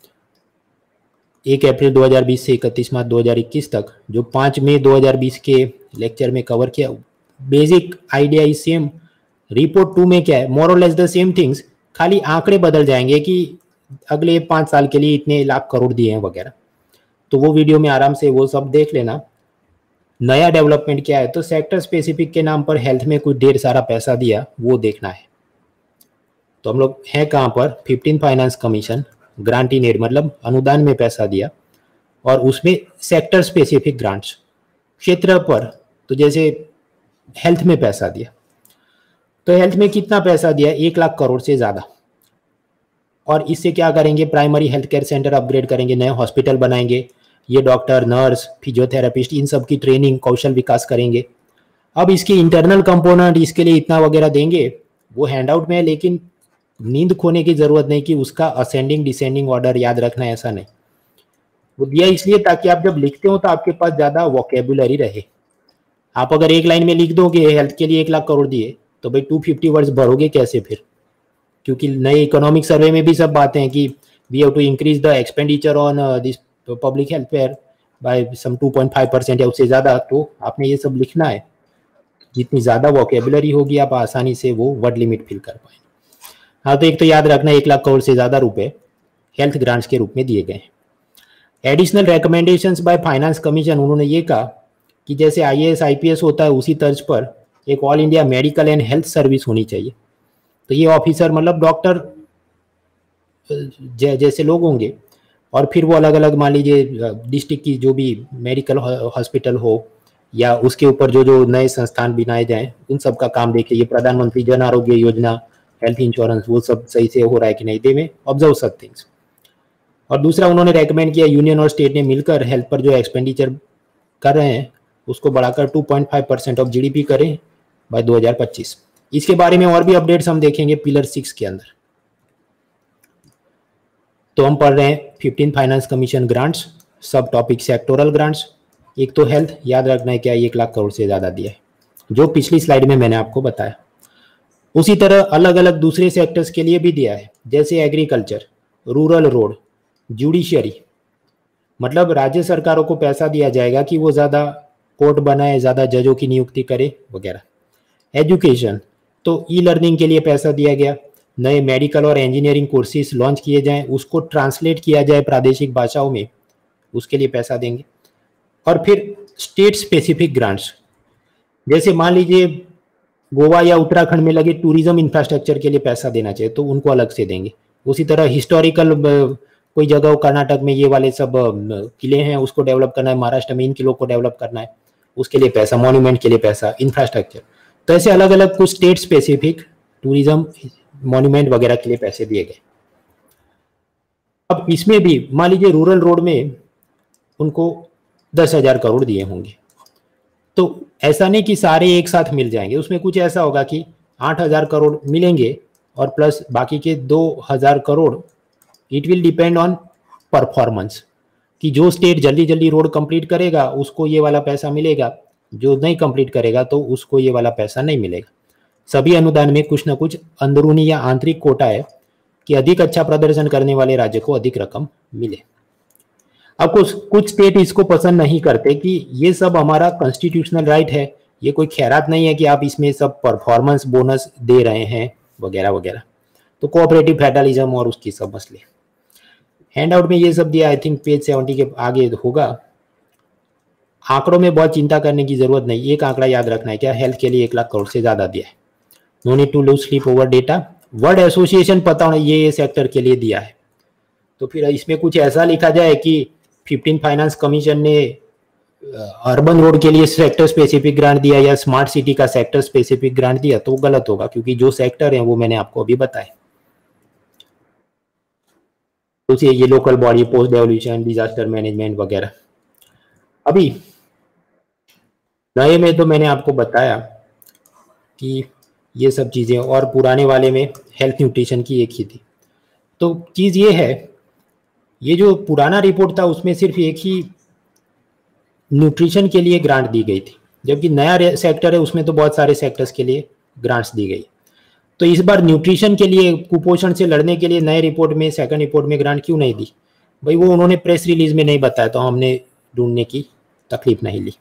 एक अप्रैल दो हज़ार बीस से इकतीस मार्च दो हज़ार इक्कीस तक, जो पाँच मई दो हज़ार बीस के लेक्चर में कवर किया, basic idea is same. Report two में क्या है, मोर और लेस द सेम थिंग्स, खाली आंकड़े बदल जाएंगे कि अगले पाँच साल के लिए इतने लाख करोड़ दिए हैं वगैरह। तो वो वीडियो में आराम से वो सब देख लेना। नया डेवलपमेंट क्या है, तो सेक्टर स्पेसिफिक के नाम पर हेल्थ में कुछ ढेर सारा पैसा दिया, वो देखना है। तो हम लोग हैं कहाँ पर, fifteen finance commission, grant in aid मतलब अनुदान में पैसा दिया, और उसमें सेक्टर स्पेसिफिक ग्रांट्स, क्षेत्र पर। तो जैसे हेल्थ में पैसा दिया, तो हेल्थ में कितना पैसा दिया, एक लाख करोड़ से ज्यादा। और इससे क्या करेंगे, primary health care centre upgrade करेंगे, नए हॉस्पिटल बनाएंगे, ये डॉक्टर, नर्स, फिजियोथेरेपिस्ट, इन सब की ट्रेनिंग, कौशल विकास करेंगे। अब इसके इंटरनल कंपोनेंट इसके लिए इतना वगैरह देंगे, वो हैंडआउट में है, लेकिन नींद खोने की जरूरत नहीं कि उसका असेंडिंग डिसेंडिंग ऑर्डर याद रखना, ऐसा नहीं। वो दिया इसलिए ताकि आप जब लिखते हो तो आपके पास ज्यादा वोकेबुलरी रहे। आप अगर एक लाइन में लिख दोगे हेल्थ के लिए एक लाख करोड़ दिए, तो भाई टू फिफ्टी वर्ड्स भरोगे कैसे फिर? क्योंकि नए इकोनॉमिक सर्वे में भी सब बातें हैं कि we have to increase the expenditure on this public health care by some two point five percent या उससे ज्यादा, तो आपने ये सब लिखना है। जितनी ज्यादा वोकेबुलरी होगी आप आसानी से वो वर्ड लिमिट फिल कर पाएंगे। हाँ, तो एक तो याद रखना एक लाख करोड़ से ज्यादा रुपए हेल्थ ग्रांट्स के रूप में दिए गए। Additional recommendations by finance commission, उन्होंने ये कहा कि जैसे आईएएस आईपीएस होता है उसी तर्ज पर एक all India medical and health service होनी चाहिए। तो ये ऑफिसर मतलब डॉक्टर जैसे लोग होंगे, और फिर वो अलग अलग मान लीजिए डिस्ट्रिक्ट की जो भी मेडिकल हॉस्पिटल हो या उसके ऊपर जो जो नए संस्थान बनाए जाएं उन सब का काम देखे। ये प्रधानमंत्री जन आरोग्य योजना, हेल्थ इंश्योरेंस, वो सब सही से हो रहा है कि नहीं, दे में ऑब्जर्व सब थिंग्स। और दूसरा उन्होंने रेकमेंड किया यूनियन और स्टेट ने मिलकर हेल्थ पर जो एक्सपेंडिचर कर रहे हैं उसको बढ़ाकर two point five percent of GDP करें बाय दो हज़ार पच्चीस। इसके बारे में और भी अपडेट्स हम देखेंगे पिलर सिक्स के अंदर। तो हम पढ़ रहे हैं फिफ्टीन फाइनेंस कमीशन ग्रांट्स, सब टॉपिक सेक्टोरल ग्रांट्स। एक तो हेल्थ, याद रखना है क्या, एक लाख करोड़ से ज्यादा दिया है, जो पिछली स्लाइड में मैंने आपको बताया। उसी तरह अलग अलग दूसरे सेक्टर्स के लिए भी दिया है, जैसे एग्रीकल्चर, रूरल रोड, जुडिशियरी, मतलब राज्य सरकारों को पैसा दिया जाएगा कि वो ज्यादा कोर्ट बनाए, ज्यादा जजों की नियुक्ति करे वगैरह। एजुकेशन, तो ई लर्निंग के लिए पैसा दिया गया, नए मेडिकल और इंजीनियरिंग कोर्सेज लॉन्च किए जाएं, उसको ट्रांसलेट किया जाए प्रादेशिक भाषाओं में, उसके लिए पैसा देंगे। और फिर स्टेट स्पेसिफिक ग्रांट्स, जैसे मान लीजिए गोवा या उत्तराखंड में लगे टूरिज्म इंफ्रास्ट्रक्चर के लिए पैसा देना चाहिए तो उनको अलग से देंगे। उसी तरह हिस्टोरिकल कोई जगह हो, कर्नाटक में ये वाले सब किले हैं उसको डेवलप करना है, महाराष्ट्र में इन किलों को डेवलप करना है, उसके लिए पैसा, मॉन्यूमेंट के लिए पैसा, इंफ्रास्ट्रक्चर। तो ऐसे अलग अलग कुछ स्टेट स्पेसिफिक टूरिज्म मॉन्यूमेंट वगैरह के लिए पैसे दिए गए। अब इसमें भी मान लीजिए रूरल रोड में उनको दस हजार करोड़ दिए होंगे, तो ऐसा नहीं कि सारे एक साथ मिल जाएंगे, उसमें कुछ ऐसा होगा कि आठ हजार करोड़ मिलेंगे और प्लस बाकी के दो हजार crore, it will depend on performance, कि जो स्टेट जल्दी जल्दी रोड कंप्लीट करेगा उसको ये वाला पैसा मिलेगा, जो नहीं कंप्लीट करेगा तो उसको ये वाला पैसा नहीं मिलेगा। सभी अनुदान में कुछ ना कुछ अंदरूनी या आंतरिक कोटा है कि अधिक अच्छा प्रदर्शन करने वाले राज्य को अधिक रकम मिले। अब कुछ कुछ स्टेट इसको पसंद नहीं करते कि ये सब हमारा कॉन्स्टिट्यूशनल राइट है, ये कोई खैरात नहीं है कि आप इसमें सब परफॉर्मेंस बोनस दे रहे हैं वगैरह वगैरह। तो कोऑपरेटिव फेडरलिज्म और उसकी सब मसले हैंडआउट में ये सब दिया, आई थिंक पेज सेवेंटी के आगे होगा। आंकड़ों में बहुत चिंता करने की जरूरत नहीं, एक आंकड़ा याद रखना है क्या, हेल्थ के लिए एक लाख करोड़ से ज्यादा दिया है। No need to lose sleep over data. World association पता होना ये सेक्टर के लिए दिया है, तो फिर इसमें कुछ ऐसा लिखा जाए कि फिफ्टीन फाइनेंस कमीशन ने अर्बन रोड के लिए सेक्टर स्पेसिफिक ग्रांट दिया या स्मार्ट सिटी का सेक्टर स्पेसिफिक ग्रांट दिया, तो गलत होगा, क्योंकि जो सेक्टर है वो मैंने आपको अभी बताया। तो ये local body, post devolution, disaster management वगैरह। अभी नए में तो मैंने आपको बताया कि ये सब चीजें, और पुराने वाले में हेल्थ न्यूट्रिशन की एक ही थी। तो चीज ये है, ये जो पुराना रिपोर्ट था उसमें सिर्फ एक ही न्यूट्रिशन के लिए ग्रांट दी गई थी, जबकि नया सेक्टर है उसमें तो बहुत सारे सेक्टर्स के लिए ग्रांट्स दी गई। तो इस बार न्यूट्रिशन के लिए, कुपोषण से लड़ने के लिए नए रिपोर्ट में, सेकंड रिपोर्ट में ग्रांट क्यों नहीं दी? भाई वो उन्होंने प्रेस रिलीज में नहीं बताया, तो हमने ढूंढने की तकलीफ नहीं ली।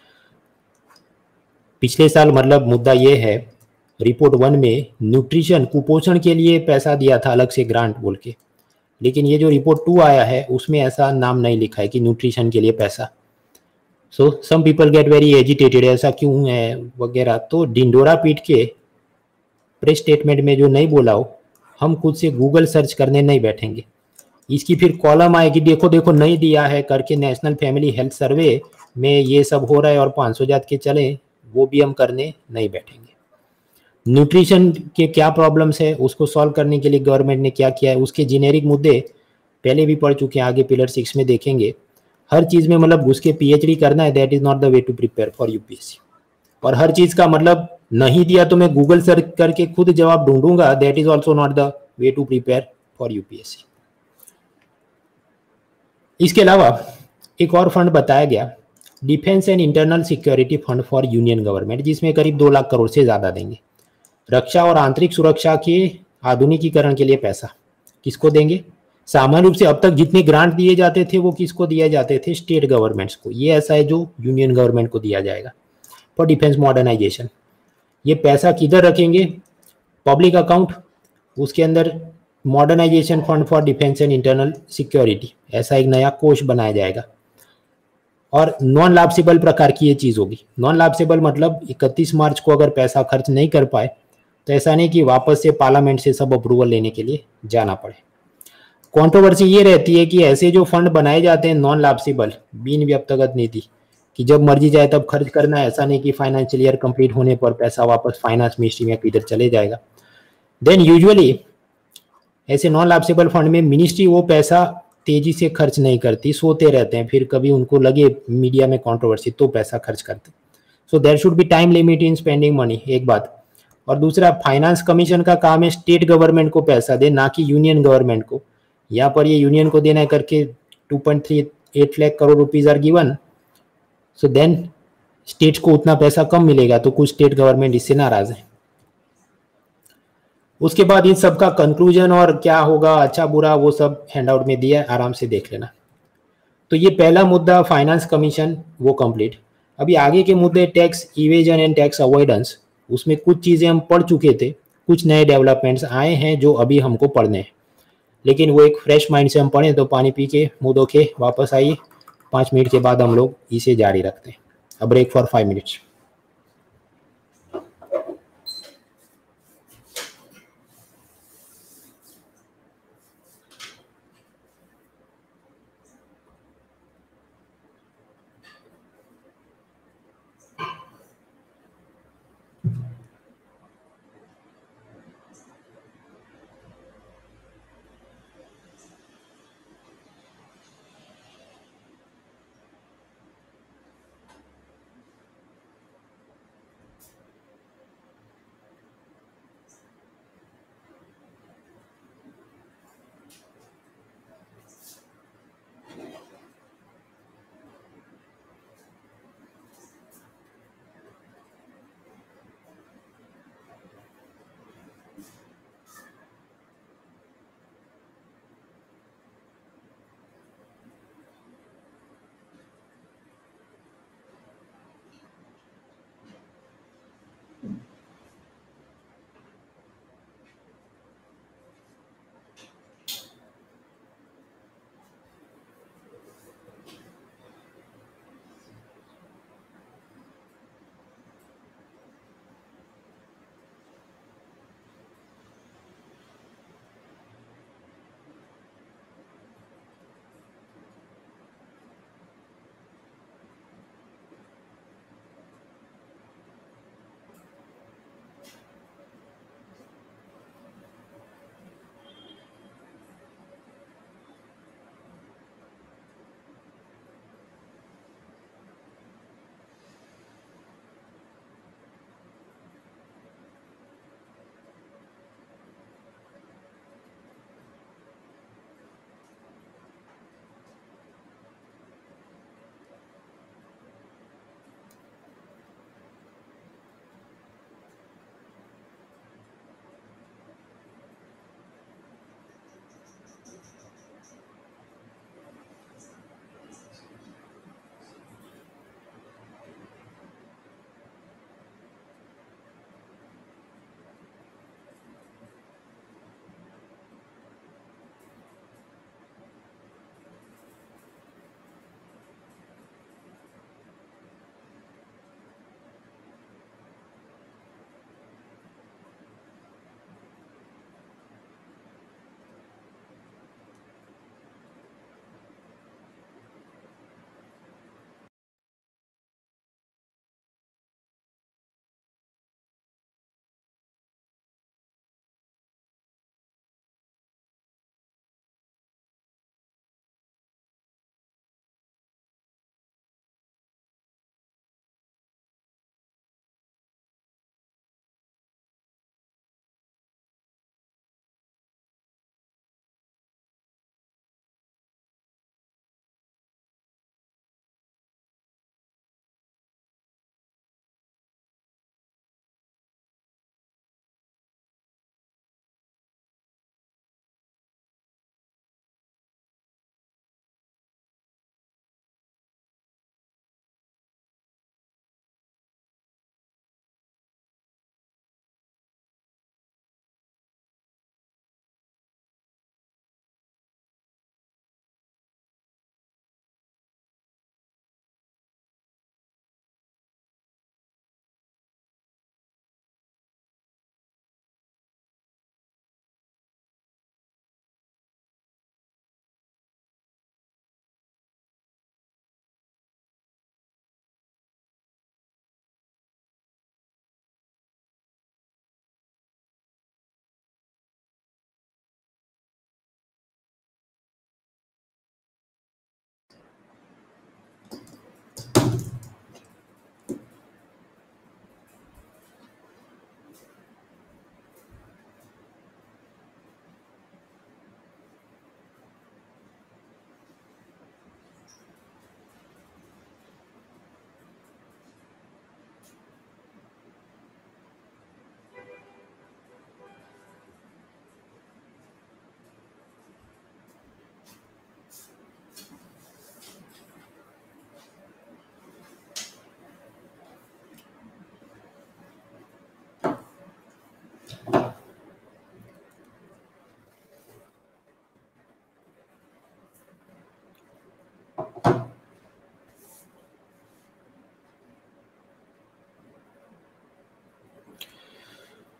पिछले साल मतलब मुद्दा ये है, रिपोर्ट वन में न्यूट्रिशन, कुपोषण के लिए पैसा दिया था अलग से ग्रांट बोल के, लेकिन ये जो रिपोर्ट टू आया है उसमें ऐसा नाम नहीं लिखा है कि न्यूट्रिशन के लिए पैसा। So some people get very agitated, ऐसा क्यों है वगैरह। तो ढिंडोरा पीट के प्रेस स्टेटमेंट में जो नहीं बोला हो, हम खुद से गूगल सर्च करने नहीं बैठेंगे। इसकी फिर कॉलम आएगी, देखो देखो नहीं दिया है करके, नेशनल फैमिली हेल्थ सर्वे में ये सब हो रहा है और पाँच सौ जात के चले, वो भी हम करने नहीं बैठेंगे। न्यूट्रिशन के क्या प्रॉब्लम्स है उसको सॉल्व करने के लिए गवर्नमेंट ने क्या किया है, उसके जेनेरिक मुद्दे पहले भी पढ़ चुके हैं, आगे पिलर सिक्स में देखेंगे। हर चीज में मतलब घुस के पीएचडी करना है, that is not the way to prepare for UPSC. और हर चीज का मतलब नहीं दिया तो मैं गूगल सर्च करके खुद जवाब ढूंढूंगा, that is also not the way to prepare for UPSC. इसके अलावा एक और फंड बताया गया, defence and internal security fund for union government, जिसमें करीब दो लाख करोड़ से ज्यादा देंगे। रक्षा और आंतरिक सुरक्षा के आधुनिकीकरण के लिए पैसा किसको देंगे? सामान्य रूप से अब तक जितने ग्रांट दिए जाते थे वो किसको दिए जाते थे? स्टेट गवर्नमेंट्स को। ये ऐसा है जो यूनियन गवर्नमेंट को दिया जाएगा फॉर डिफेंस मॉडर्नाइजेशन। ये पैसा किधर रखेंगे? पब्लिक अकाउंट, उसके अंदर modernisation fund for defence and internal security, ऐसा एक नया कोष बनाया जाएगा। और नॉन लाप्सेबल प्रकार की ये चीज होगी। नॉन लाप्सेबल मतलब इकतीस मार्च को अगर पैसा खर्च नहीं कर पाए तो ऐसा नहीं कि वापस से पार्लियामेंट से सब अप्रूवल लेने के लिए जाना पड़े। कंट्रोवर्सी ये रहती है कि ऐसे जो फंड बनाए जाते हैं नॉन लाप्सेबल, बिन व्यक्तिगत नीति, कि जब मर्जी जाए तब खर्च करना है, ऐसा नहीं कि फाइनेंशियल ईयर कंप्लीट होने पर पैसा वापस फाइनेंस मिनिस्ट्री में किधर चले जाएगा। देन यूजुअली ऐसे नॉन लाप्सेबल फंड में मिनिस्ट्री वो पैसा तेजी से खर्च नहीं करती, सोते रहते हैं, फिर कभी उनको लगे मीडिया में कंट्रोवर्सी तो पैसा खर्च करते। So there should be time limit in spending money, एक बात। और दूसरा, फाइनेंस कमीशन का काम है स्टेट गवर्नमेंट को पैसा दे, ना कि यूनियन गवर्नमेंट को। यहाँ पर ये यूनियन को देना है करके two point three eight lakh crore rupees are given, so then states को उतना पैसा कम मिलेगा, तो कुछ स्टेट गवर्नमेंट इससे नाराज है। उसके बाद इन सब का कंक्लूजन और क्या होगा, अच्छा बुरा, वो सब हैंडआउट में दिया है, आराम से देख लेना। तो ये पहला मुद्दा फाइनेंस कमीशन वो कंप्लीट। अभी आगे के मुद्दे tax evasion and tax avoidance, उसमें कुछ चीजें हम पढ़ चुके थे, कुछ नए डेवलपमेंट्स आए हैं जो अभी हमको पढ़ने हैं, लेकिन वो एक फ्रेश माइंड से हम पढ़ें। तो पानी पी के मुंह धो के वापस आइए, पाँच मिनट के बाद हम लोग इसे जारी रखते हैं। A break for five minutes.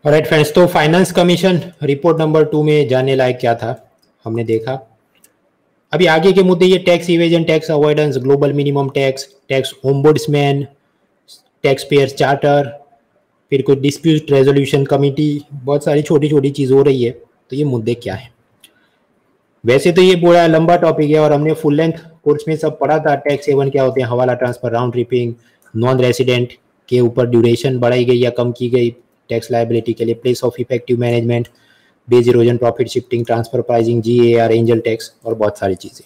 Alright friends, तो finance commission report number two में जानने लायक क्या था हमने देखा। अभी आगे के मुद्दे ये tax evasion, tax avoidance, global minimum tax, tax ombudsman, tax payers charter, फिर कोई डिस्प्यूट रेजोल्यूशन कमेटी, बहुत सारी छोटी छोटी चीज़ हो रही है। तो ये मुद्दे क्या है? वैसे तो ये पूरा लंबा टॉपिक है और हमने फुल लेंथ कोर्स में सब पढ़ा था। टैक्स हेवन क्या होते हैं, हवाला transfer, round tripping, non resident के ऊपर ड्यूरेशन बढ़ाई गई या कम की गई टैक्स लायबिलिटी के लिए, place of effective management, base erosion, profit shifting, transfer pricing, G A R, angel tax और बहुत सारी चीज़ें।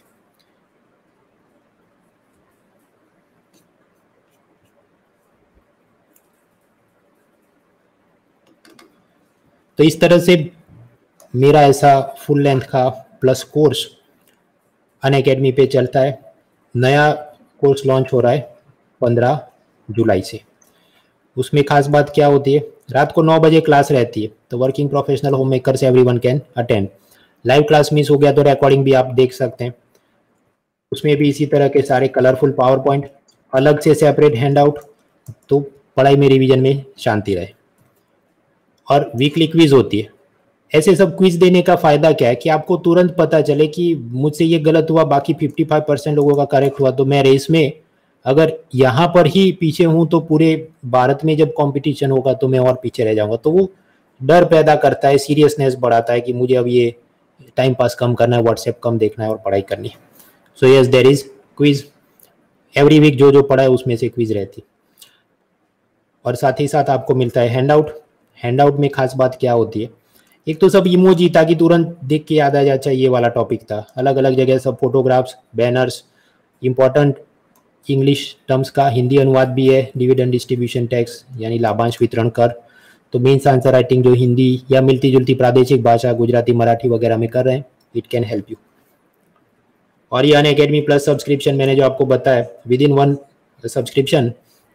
तो इस तरह से मेरा ऐसा फुल लेंथ का प्लस कोर्स अनअकैडमी पे चलता है। नया कोर्स लॉन्च हो रहा है पंद्रह जुलाई से। उसमें खास बात क्या होती है, रात को नौ बजे क्लास रहती है, तो working professional, home makers, everyone can attend. Live class miss हो गया तो रिकॉर्डिंग भी आप देख सकते हैं। उसमें भी इसी तरह के सारे कलरफुल पावर पॉइंट, अलग से सेपरेट हैंड आउट, तो पढ़ाई में रिवीजन में शांति रहे। और वीकली क्विज होती है। ऐसे सब क्विज देने का फायदा क्या है कि आपको तुरंत पता चले कि मुझसे ये गलत हुआ, बाकी पचपन परसेंट लोगों का करेक्ट हुआ, तो मैं रेस में अगर यहाँ पर ही पीछे हूँ तो पूरे भारत में जब कंपटीशन होगा तो मैं और पीछे रह जाऊंगा। तो वो डर पैदा करता है, सीरियसनेस बढ़ाता है कि मुझे अब ये टाइम पास कम करना है, व्हाट्सएप कम देखना है और पढ़ाई करनी है। So yes, there is quiz every week, जो जो पढ़ा है उसमें से क्विज रहती। और साथ ही साथ आपको मिलता है हैंड आउट। हैंड आउट में खास बात क्या होती है, एक तो सब इमोजी, ताकि तुरंत देख के याद आ जाए अच्छा ये वाला टॉपिक था। अलग अलग जगह सब photographs, banners, important English terms का हिंदी अनुवाद भी है। डिविडेंड डिस्ट्रीब्यूशन टैक्स यानी लाभांश वितरण कर, तो मेंस आंसर राइटिंग जो हिंदी या मिलती जुलती प्रादेशिक भाषा गुजराती, मराठी वगैरह में कर रहे हैं, इट कैन हेल्प यू। और ये अनअकैडमी प्लस सब्सक्रिप्शन मैंने जो आपको बताया, within one subscription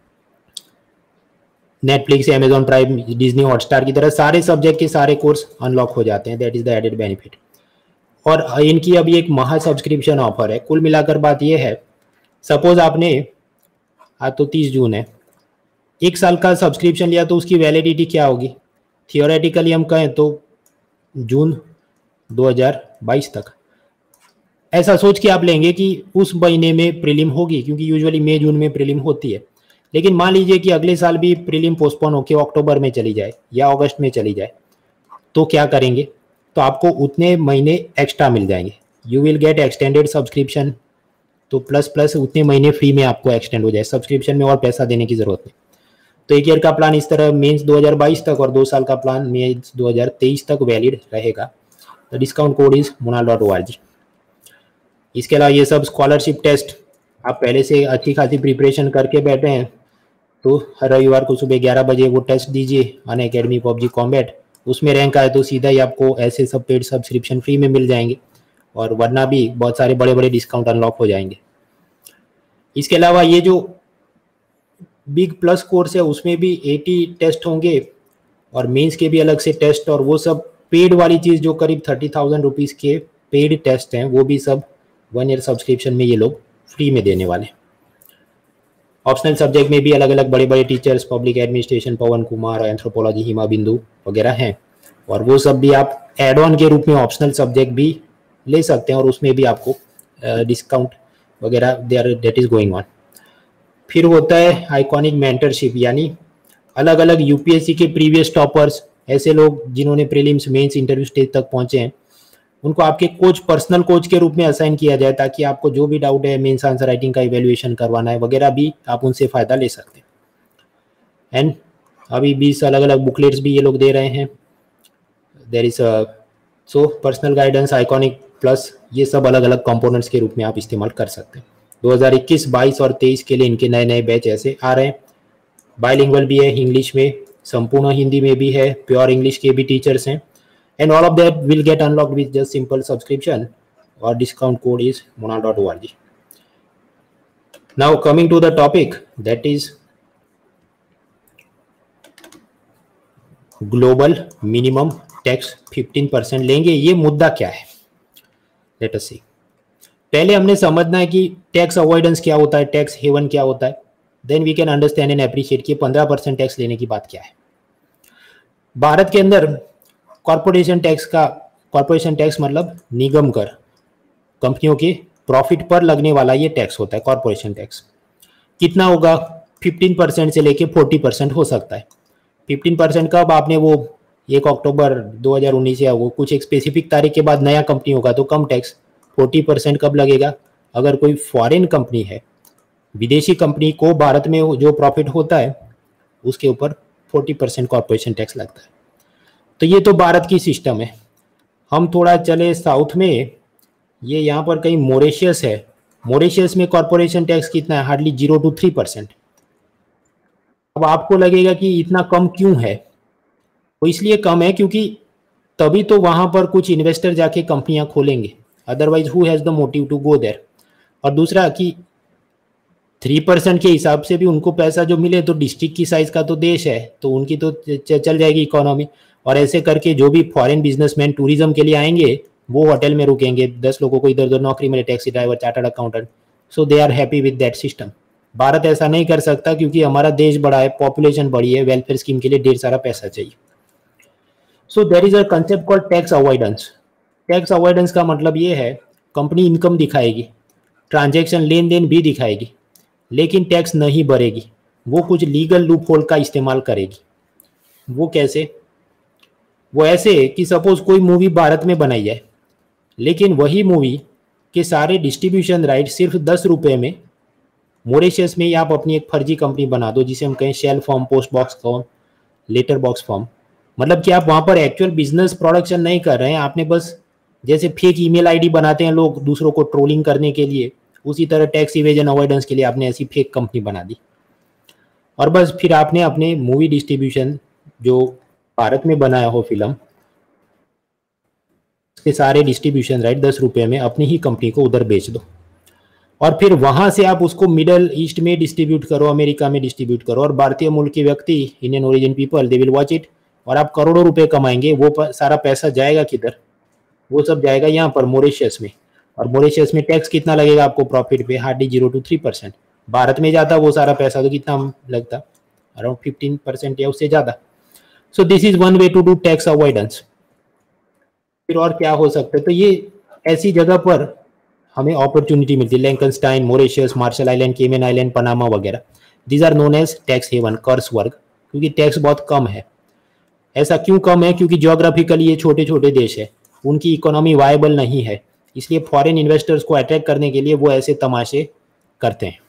Netflix, Amazon Prime, Disney Hotstar की तरह सारे सब्जेक्ट के सारे कोर्स अनलॉक हो जाते हैं। That is the added benefit. और इनकी अभी एक महा सब्सक्रिप्शन ऑफर है। कुल मिलाकर बात यह है, सपोज आपने, आज तो तीस जून है, एक साल का सब्सक्रिप्शन लिया तो उसकी वैलिडिटी क्या होगी? थियोरेटिकली हम कहें तो जून दो हज़ार बाईस तक। ऐसा सोच के आप लेंगे कि उस महीने में प्रीलिम होगी, क्योंकि यूजुअली मई जून में प्रीलिम होती है। लेकिन मान लीजिए कि अगले साल भी प्रीलिम पोस्टपोन होकर अक्टूबर में चली जाए या अगस्त में चली जाए, तो क्या करेंगे? तो आपको उतने महीने एक्स्ट्रा मिल जाएंगे। You will get extended subscription, तो प्लस प्लस उतने महीने फ्री में आपको एक्सटेंड हो जाए, सब्सक्रिप्शन में और पैसा देने की जरूरत नहीं। तो एक ईयर का प्लान इस तरह मेंस दो हज़ार बाईस तक और दो साल का प्लान मेंस दो हज़ार तेईस तक वैलिड रहेगा। The discount code is Monal dot O R G. इसके अलावा ये सब स्कॉलरशिप टेस्ट आप पहले से अच्छी खासी प्रिपरेशन करके बैठे हैं तो हर रविवार को सुबह ग्यारह बजे वो टेस्ट दीजिए, अनअकैडमी पबजी कॉम्बैट। उसमें रैंक आए तो सीधा ही आपको ऐसे सब पेड सब्सक्रिप्शन फ्री में मिल जाएंगे, और वरना भी बहुत सारे बड़े बड़े डिस्काउंट अनलॉक हो जाएंगे। इसके अलावा ये जो बिग प्लस कोर्स है उसमें भी अस्सी टेस्ट होंगे और मेंस के भी अलग से टेस्ट, और वो सब पेड वाली चीज़ जो करीब थर्टी थाउजेंड रुपीज़ के पेड टेस्ट हैं वो भी सब वन ईयर सब्सक्रिप्शन में ये लोग फ्री में देने वाले। ऑप्शनल सब्जेक्ट में भी अलग अलग बड़े बड़े teachers, public administration, Pawan Kumar, anthropology, Hima Bindu वगैरह हैं, और वो सब भी आप एड ऑन के रूप में ऑप्शनल सब्जेक्ट भी ले सकते हैं, और उसमें भी आपको डिस्काउंट वगैरह there that is going on. फिर होता है आइकॉनिक मेंटरशिप, यानी अलग अलग यूपीएससी के प्रीवियस टॉपर्स, ऐसे लोग जिन्होंने प्रीलिम्स, मेंस, इंटरव्यू स्टेज तक पहुंचे हैं, उनको आपके कोच, पर्सनल कोच के रूप में असाइन किया जाए, ताकि आपको जो भी डाउट है, मेंस आंसर राइटिंग का इवैल्यूएशन करवाना है वगैरह, भी आप उनसे फ़ायदा ले सकते हैं। एंड अभी बीस अलग अलग बुकलेट्स भी ये लोग दे रहे हैं। There is so personal guidance, iconic plus, ये सब अलग अलग कंपोनेंट्स के रूप में आप इस्तेमाल कर सकते हैं। दो हज़ार इक्कीस, बाईस और तेईस के लिए इनके नए नए बैच ऐसे आ रहे हैं। बाइलिंगुअल भी है, इंग्लिश में, संपूर्ण हिंदी में भी है, प्योर इंग्लिश के भी टीचर्स हैं, and all of that will get unlocked with just simple subscription, or discount code is monal dot org. Now coming to the topic, that is global minimum tax fifteen percent लेंगे। ये मुद्दा क्या है? Let us see. पहले हमने समझना है कि टैक्स अवॉइडेंस क्या होता है, टैक्स हेवन क्या होता है, then we can understand and appreciate कि पंद्रह परसेंट टैक्स लेने की बात क्या है। भारत के अंदर कॉरपोरेशन टैक्स का, कॉरपोरेशन टैक्स मतलब निगम कर, कंपनियों के प्रॉफिट पर लगने वाला ये टैक्स होता है कॉरपोरेशन टैक्स। कितना होगा? फिफ्टीन परसेंट से लेके फोर्टी परसेंट हो सकता है। फिफ्टीन परसेंट कब आपने वो एक अक्टूबर दो हज़ार उन्नीस या वो कुछ एक स्पेसिफिक तारीख के बाद नया कंपनी होगा तो कम टैक्स। फोर्टी परसेंट कब लगेगा? अगर कोई फॉरेन कंपनी है, विदेशी कंपनी को भारत में जो प्रॉफिट होता है उसके ऊपर फोर्टी परसेंट कॉर्पोरेशन टैक्स लगता है। तो ये तो भारत की सिस्टम है। हम थोड़ा चले साउथ में, ये यहाँ पर कहीं मॉरिशस है। मॉरिशस में कॉर्पोरेशन टैक्स कितना है? Hardly zero to three percent. अब आपको लगेगा कि इतना कम क्यों है? वो इसलिए कम है क्योंकि तभी तो वहां पर कुछ इन्वेस्टर जाके कंपनियां खोलेंगे, otherwise who has the motive to go there. और दूसरा कि थ्री परसेंट के हिसाब से भी उनको पैसा जो मिले तो डिस्ट्रिक्ट की साइज का तो देश है, तो उनकी तो चल जाएगी इकोनॉमी। और ऐसे करके जो भी फॉरेन बिजनेसमैन टूरिज्म के लिए आएंगे वो होटल में रुकेंगे, दस लोगों को इधर उधर नौकरी मिले, taxi driver, chartered accountant, so they are happy with that system. Bharat ऐसा नहीं कर सकता क्योंकि हमारा देश बड़ा है, पॉपुलेशन बड़ी है, वेलफेयर स्कीम के लिए ढेर सारा पैसा चाहिए। So there is a concept called tax avoidance. Tax avoidance का मतलब ये है, कंपनी इनकम दिखाएगी, ट्रांजैक्शन लेन देन भी दिखाएगी, लेकिन टैक्स नहीं भरेगी। वो कुछ लीगल लूप होल का इस्तेमाल करेगी। वो कैसे? वो ऐसे कि सपोज कोई मूवी भारत में बनाई जाए, लेकिन वही मूवी के सारे डिस्ट्रीब्यूशन राइट सिर्फ दस रुपये में मॉरिशस में ही आप अपनी एक फर्जी कंपनी बना दो, जिसे हम कहें shell form, post box form, letter box form. मतलब कि आप वहाँ पर एक्चुअल बिजनेस प्रोडक्शन नहीं कर रहे हैं, आपने बस जैसे फेक ईमेल आईडी बनाते हैं लोग दूसरों को ट्रोलिंग करने के लिए, उसी तरह टैक्स इवेजन अवॉइडेंस के लिए आपने ऐसी फेक कंपनी बना दी। और बस फिर आपने अपने मूवी डिस्ट्रीब्यूशन जो भारत में बनाया हो फिल्म के सारे डिस्ट्रीब्यूशन राइट दस रुपये में अपनी ही कंपनी को उधर बेच दो, और फिर वहां से आप उसको मिडल ईस्ट में डिस्ट्रीब्यूट करो, अमेरिका में डिस्ट्रीब्यूट करो, और भारतीय मूल के व्यक्ति, Indian origin people, they will watch it, और आप करोड़ों रुपए कमाएंगे। वो सारा पैसा जाएगा किधर? वो सब जाएगा यहाँ पर मॉरिशस में। और मॉरिशस में टैक्स कितना लगेगा आपको प्रॉफिट पे? Hardly zero to three percent. Bharat में जाता वो सारा पैसा तो कितना लगता? अराउंड फिफ्टीन परसेंट या उससे ज्यादा। So this is one way to do tax avoidance. फिर और क्या हो सकता है? तो ये ऐसी जगह पर हमें अपॉर्चुनिटी मिलती है, Liechtenstein, Mauritius, Marshall Island, Cayman Island, Panama वगैरह। These are known as tax haven, कर्स वर्ग, क्योंकि टैक्स बहुत कम है। ऐसा क्यों कम है? क्योंकि ज्योग्राफिकली ये छोटे छोटे देश है, उनकी इकोनॉमी वायबल नहीं है, इसलिए फॉरेन इन्वेस्टर्स को अट्रैक्ट करने के लिए वो ऐसे तमाशे करते हैं।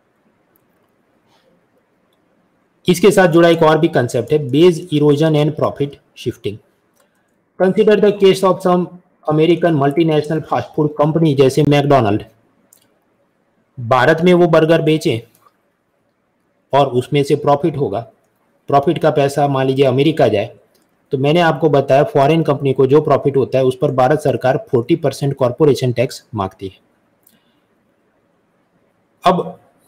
इसके साथ जुड़ा एक और भी कंसेप्ट है, base erosion and profit shifting. Consider the case of some American multinational fast food company जैसे मैकडोनाल्ड। भारत में वो बर्गर बेचें और उसमें से प्रॉफिट होगा, प्रॉफिट का पैसा मान लीजिए अमेरिका जाए, तो मैंने आपको बताया फॉरेन कंपनी को जो प्रॉफिट होता है उस पर भारत सरकार फोर्टी परसेंट कॉर्पोरेशन टैक्स मांगती है। अब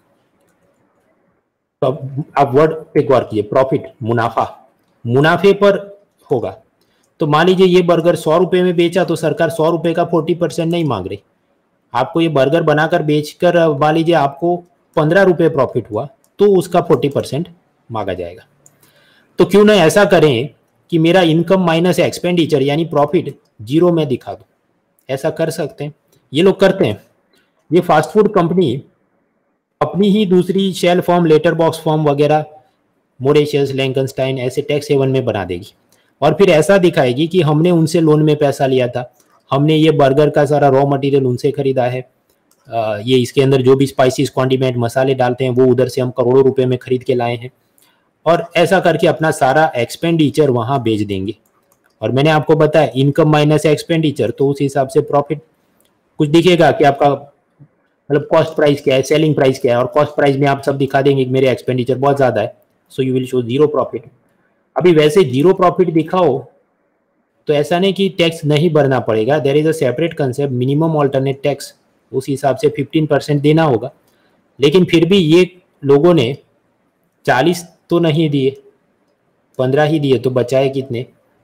आप वर्ड पे गौर कीजिए, प्रॉफिट, मुनाफा, मुनाफे पर होगा। तो मान लीजिए ये बर्गर सौ रुपए में बेचा तो सरकार सौ रुपए का फोर्टी परसेंट नहीं मांग रही। आपको ये बर्गर बनाकर बेचकर मान लीजिए आपको पंद्रह रुपए प्रॉफिट हुआ तो उसका फोर्टी परसेंट मांगा जाएगा। तो क्यों ना ऐसा करें कि मेरा इनकम माइनस एक्सपेंडिचर यानी प्रॉफिट जीरो में दिखा दो। ऐसा कर सकते हैं, ये लोग करते हैं। ये फास्ट फूड कंपनी अपनी ही दूसरी shell firm, letter box firm वगैरह मॉरिशस, लिंकनस्टाइन ऐसे टैक्स हेवन में बना देगी, और फिर ऐसा दिखाएगी कि हमने उनसे लोन में पैसा लिया था, हमने ये बर्गर का सारा रॉ मटेरियल उनसे खरीदा है, आ, ये इसके अंदर जो भी स्पाइसेस, कॉन्डिमेंट, मसाले डालते हैं वो उधर से हम करोड़ों रुपए में खरीद के लाए हैं, और ऐसा करके अपना सारा एक्सपेंडिचर वहां बेच देंगे। और मैंने आपको बताया इनकम माइनस एक्सपेंडिचर, तो उस हिसाब से प्रॉफिट कुछ दिखेगा कि आपका मतलब कॉस्ट प्राइस क्या है, सेलिंग प्राइस क्या है, और कॉस्ट प्राइस में आप सब दिखा देंगे कि मेरे एक्सपेंडिचर बहुत ज्यादा है, so you will show zero profit. अभी वैसे जीरो प्रॉफिट दिखाओ तो ऐसा नहीं कि टैक्स नहीं भरना पड़ेगा, there is a separate concept minimum alternate tax, उस हिसाब से फिफ्टीन परसेंट देना होगा। लेकिन फिर भी ये लोगों ने चालीस तो नहीं दिए, पंद्रह ही दिए, तो बचाए कितने?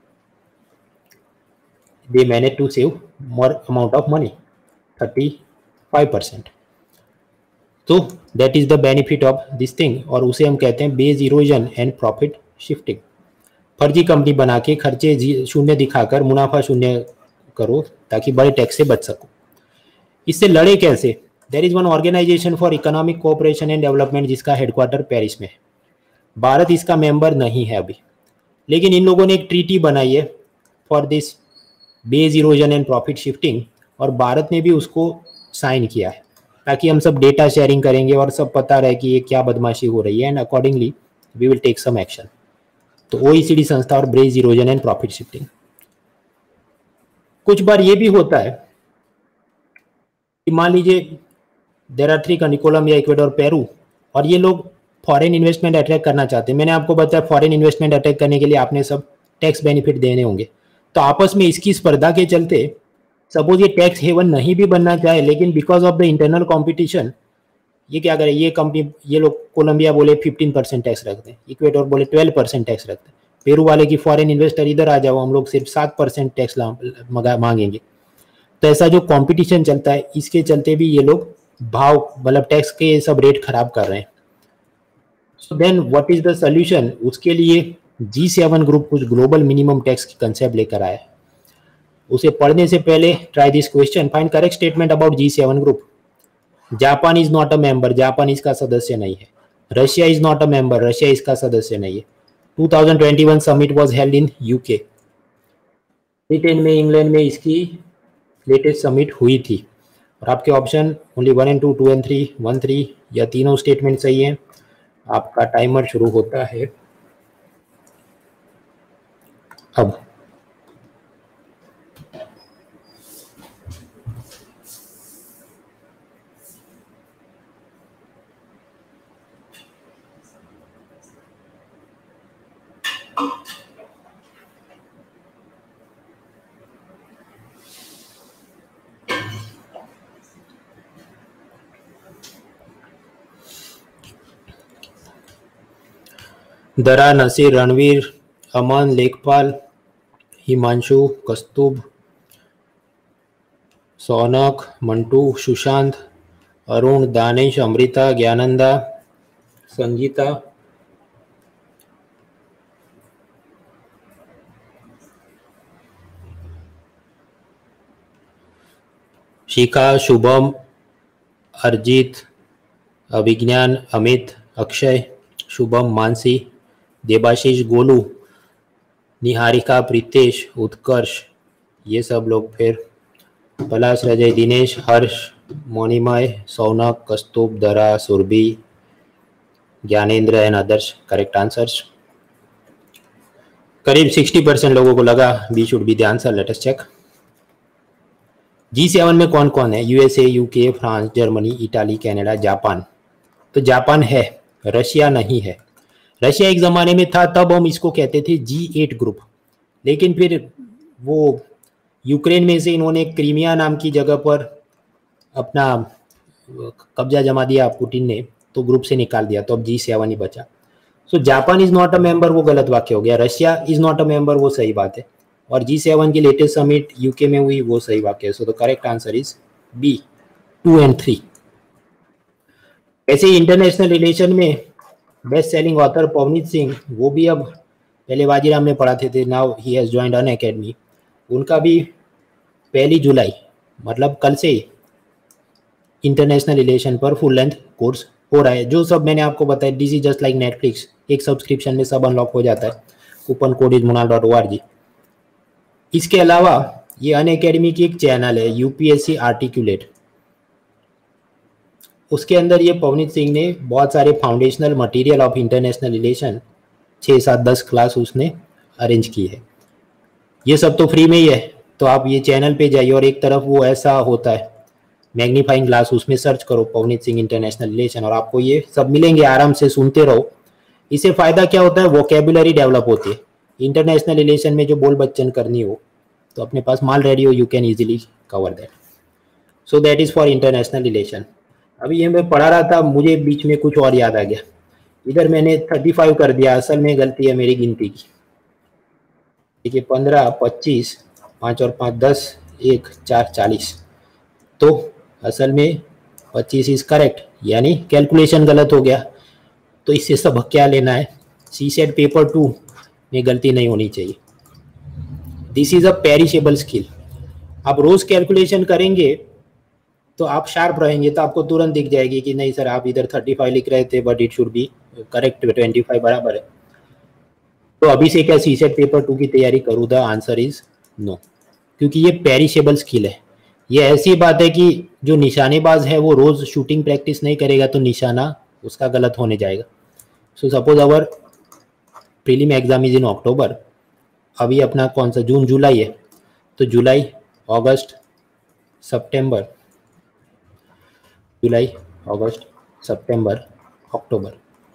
They manage to save more amount of money, thirty five percent. तो that is the benefit of this thing, और उसे हम कहते हैं base erosion and profit shifting. फर्जी कंपनी बना के खर्चे शून्य दिखाकर मुनाफा शून्य करो ताकि बड़े टैक्स से बच सको। इससे लड़े कैसे? There is one organisation for economic cooperation and development जिसका हेडक्वार्टर पेरिस में है। भारत इसका मेंबर नहीं है अभी, लेकिन इन लोगों ने एक ट्रीटी बनाई है for this base erosion and profit shifting, और भारत ने भी उसको साइन किया है ताकि हम सब डेटा शेयरिंग करेंगे और सब पता रहे कि ये क्या बदमाशी हो रही है, and accordingly we will take some action. तो ओईसीडी संस्था और base erosion and profit shifting. कुछ बार ये भी होता है कि मान लीजिए there are three country, Colombia, Ecuador, Peru, और ये लोग फॉरेन इन्वेस्टमेंट अट्रैक्ट करना चाहते हैं। मैंने आपको बताया फॉरेन इन्वेस्टमेंट अट्रैक्ट करने के लिए आपने सब टैक्स बेनिफिट देने होंगे। तो आपस में इसकी स्पर्धा के चलते सपोज ये टैक्स हेवन नहीं भी बनना चाहे, लेकिन because of the internal competition ये क्या करे, ये कंपनी, ये लोग कोलंबिया बोले फिफ्टीन परसेंट टैक्स रखते हैं, इक्वेडोर बोले ट्वेल्व परसेंट टैक्स रखते हैं, पेरू वाले की फॉरेन इन्वेस्टर इधर आ जाओ, हम लोग सिर्फ सात परसेंट टैक्स मांगेंगे। तो ऐसा जो कॉम्पिटिशन चलता है इसके चलते भी ये लोग भाव मतलब टैक्स के सब रेट खराब कर रहे हैं। So then what is the solution? उसके लिए जी सेवन ग्रुप कुछ ग्लोबल मिनिमम टैक्स की कंसेप्ट लेकर आया है। उसे पढ़ने से पहले try this question, find correct statement about G seven group. Japan is not a member, Japan इसका सदस्य नहीं है। Russia is not a member, Russia इसका सदस्य नहीं है। Two thousand twenty one summit was held in UK, Britain में, England में इसकी लेटेस्ट समिट हुई थी। और आपके option only one and two, two and three, one three या तीनों स्टेटमेंट सही है। आपका टाइमर शुरू होता है अब। दरा, नसीर, रणवीर, अमन, लेखपाल, हिमांशु, कस्तूब, सौनक, मंटू, सुशांत, अरुण, दानिश, अमृता, ज्ञानंदा, संगीता, शिखा, शुभम, अर्जित, अभिज्ञान, अमित, अक्षय, शुभम, मानसी, देबाशीष, गोलू, निहारिका, प्रीतेश, उत्कर्ष, ये सब लोग। फिर पलाश, रजय, दिनेश, हर्ष, मोनिमय, Saunak, Kaustubh, Dara, Surbhi, Gyanendra and others correct answers. करीब सिक्सटी परसेंट लोगों को लगा B should be the answer. Let us check. G seven में कौन कौन है? USA, UK, France, Germany, Italy, Canada, Japan. तो जापान है, रशिया नहीं है। रशिया एक ज़माने में था, तब हम इसको कहते थे जी एट ग्रुप, लेकिन फिर वो यूक्रेन में से इन्होंने क्रीमिया नाम की जगह पर अपना कब्जा जमा दिया पुतिन ने, तो ग्रुप से निकाल दिया, तो अब जी सेवन ही बचा। So Japan is not a member, वो गलत वाक्य हो गया। Russia is not a member, वो सही बात है। और जी सेवन की लेटेस्ट समिट यूके में हुई, वो सही वाक्य है। So the correct answer is B, two and three. ऐसे ही इंटरनेशनल रिलेशन में best selling author Pavneet Singh, वो भी अब पहले वाजीराम में पढ़ाते थे, now he has joined on academy. उनका भी पहली जुलाई मतलब कल से इंटरनेशनल रिलेशन पर फुल लेंथ कोर्स हो रहा है। जो सब मैंने आपको बताया, this is just like Netflix, एक सब्सक्रिप्शन में सब अनलॉक हो जाता है। Coupon code is Munal dot O R G. इसके अलावा ये अन अकेडमी की एक चैनल है यूपीएससी आर्टिकुलेट, उसके अंदर ये पवनीत सिंह ने बहुत सारे foundational material of international relation छः सात दस क्लास उसने अरेंज की है। ये सब तो फ्री में ही है, तो आप ये चैनल पे जाइए और एक तरफ वो ऐसा होता है मैग्नीफाइंग ग्लास, उसमें सर्च करो पवनीत सिंह इंटरनेशनल रिलेशन और आपको ये सब मिलेंगे। आराम से सुनते रहो। इससे फ़ायदा क्या होता है? वोकेबुलरी डेवलप होती है। इंटरनेशनल रिलेशन में जो बोल बच्चन करनी हो तो अपने पास माल रेडी हो, you can easily cover that. So that is for international relation. अभी ये मैं पढ़ा रहा था, मुझे बीच में कुछ और याद आ गया। इधर मैंने थर्टी फाइव कर दिया, असल में गलती है मेरी गिनती की। देखिए पंद्रह, पच्चीस, पाँच और पाँच दस, एक, चार, चालीस। तो असल में पच्चीस इज करेक्ट, यानी कैलकुलेशन गलत हो गया। तो इससे सबक क्या लेना है? सी सेट पेपर टू में गलती नहीं होनी चाहिए। This is a perishable skill. आप रोज कैलकुलेशन करेंगे तो आप शार्प रहेंगे, तो आपको तुरंत दिख जाएगी कि नहीं सर आप इधर थर्टी फाइव लिख रहे थे but it should be correct, twenty five बराबर है। तो अभी से क्या सी सेट पेपर टू की तैयारी करूँ? द आंसर इज नो, क्योंकि ये पेरिशेबल स्किल है। ये ऐसी बात है कि जो निशानेबाज है वो रोज शूटिंग प्रैक्टिस नहीं करेगा तो निशाना उसका गलत होने जाएगा। So suppose our prelim exam is in October, अभी अपना कौन सा जून जुलाई है, तो जुलाई अगस्त सितंबर, जुलाई अगस्त सितंबर अक्टूबर,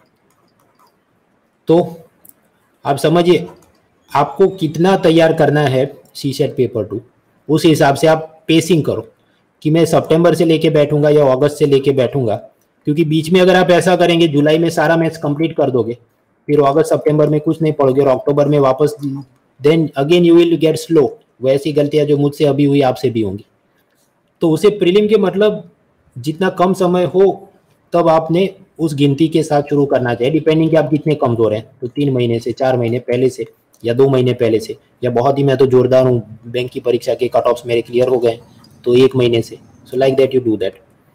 तो आप समझिए आपको कितना तैयार करना है सी सेट पेपर टू। उस हिसाब से आप पेसिंग करो कि मैं सितंबर से लेके बैठूंगा या अगस्त से लेके बैठूंगा, क्योंकि बीच में अगर आप ऐसा करेंगे जुलाई में सारा मैथ्स कंप्लीट कर दोगे, फिर अगस्त सितंबर में कुछ नहीं पढ़ोगे और अक्टूबर में वापस, then again you will get slow. वैसी गलतियां जो मुझसे अभी हुई आपसे भी होंगी। तो उसे प्रीलिम के मतलब जितना कम समय हो तब आपने उस गिनती के साथ शुरू करना चाहिए, डिपेंडिंग कि आप कितने कमजोर हैं। तो तीन महीने से, चार महीने पहले से, या दो महीने पहले से, या बहुत ही मैं तो जोरदार हूँ, बैंक की परीक्षा के कट ऑफ्स मेरे क्लियर हो गए तो एक महीने से। So like that you do that.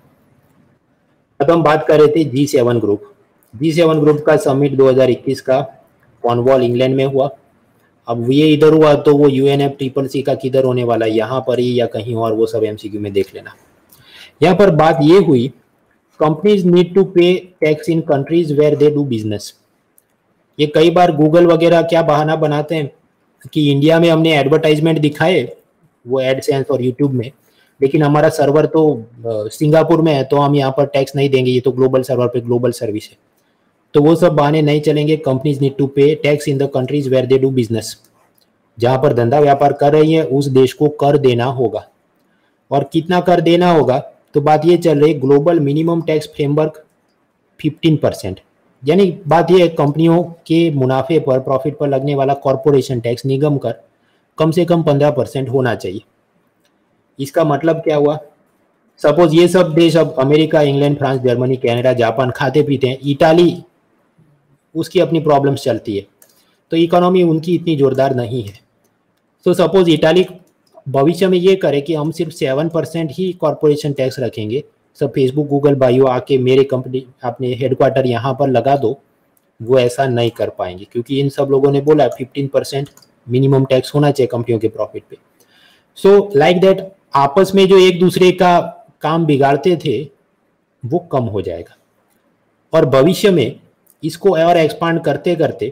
अब हम बात कर रहे थे G seven group. G seven group का समिट दो हज़ार इक्कीस का कॉर्नवॉल इंग्लैंड में हुआ। अब ये इधर हुआ तो वो यूएनएफ ट्रिपल सी का किधर होने वाला है, यहाँ पर ही या कहीं और, वो सब एमसीक्यू में देख लेना। यहाँ पर बात ये हुई, companies need to pay tax in countries where they do business. ये कई बार गूगल वगैरह क्या बहाना बनाते हैं कि इंडिया में हमने एडवर्टाइजमेंट दिखाए वो एडसेंस और यूट्यूब में, लेकिन हमारा सर्वर तो सिंगापुर में है तो हम यहाँ पर टैक्स नहीं देंगे, ये तो ग्लोबल सर्वर पे ग्लोबल सर्विस है। तो वो सब बहाने नहीं चलेंगे। Companies need to pay tax in the countries where they do business. जहाँ पर धंधा व्यापार कर रही है उस देश को कर देना होगा। और कितना कर देना होगा? तो बात ये चल रही है global minimum tax framework fifteen percent, यानी बात ये है कंपनियों के मुनाफे पर, प्रॉफिट पर लगने वाला कॉरपोरेशन टैक्स, निगम कर कम से कम पंद्रह परसेंट होना चाहिए। इसका मतलब क्या हुआ? सपोज ये सब देश, अब America, England, France, Germany, Canada, Japan खाते पीते हैं, इटाली उसकी अपनी प्रॉब्लम्स चलती है, तो इकोनॉमी उनकी इतनी जोरदार नहीं है। तो सपोज इटाली भविष्य में ये करे कि हम सिर्फ सेवन परसेंट ही कॉरपोरेशन टैक्स रखेंगे, सब फेसबुक, गूगल, बायो आके मेरे कंपनी अपने हेडक्वार्टर यहाँ पर लगा दो, वो ऐसा नहीं कर पाएंगे, क्योंकि इन सब लोगों ने बोला फिफ्टीन परसेंट मिनिमम टैक्स होना चाहिए कंपनियों के प्रॉफिट पे। सो लाइक दैट आपस में जो एक दूसरे का काम बिगाड़ते थे वो कम हो जाएगा। और भविष्य में इसको और एक्सपांड करते करते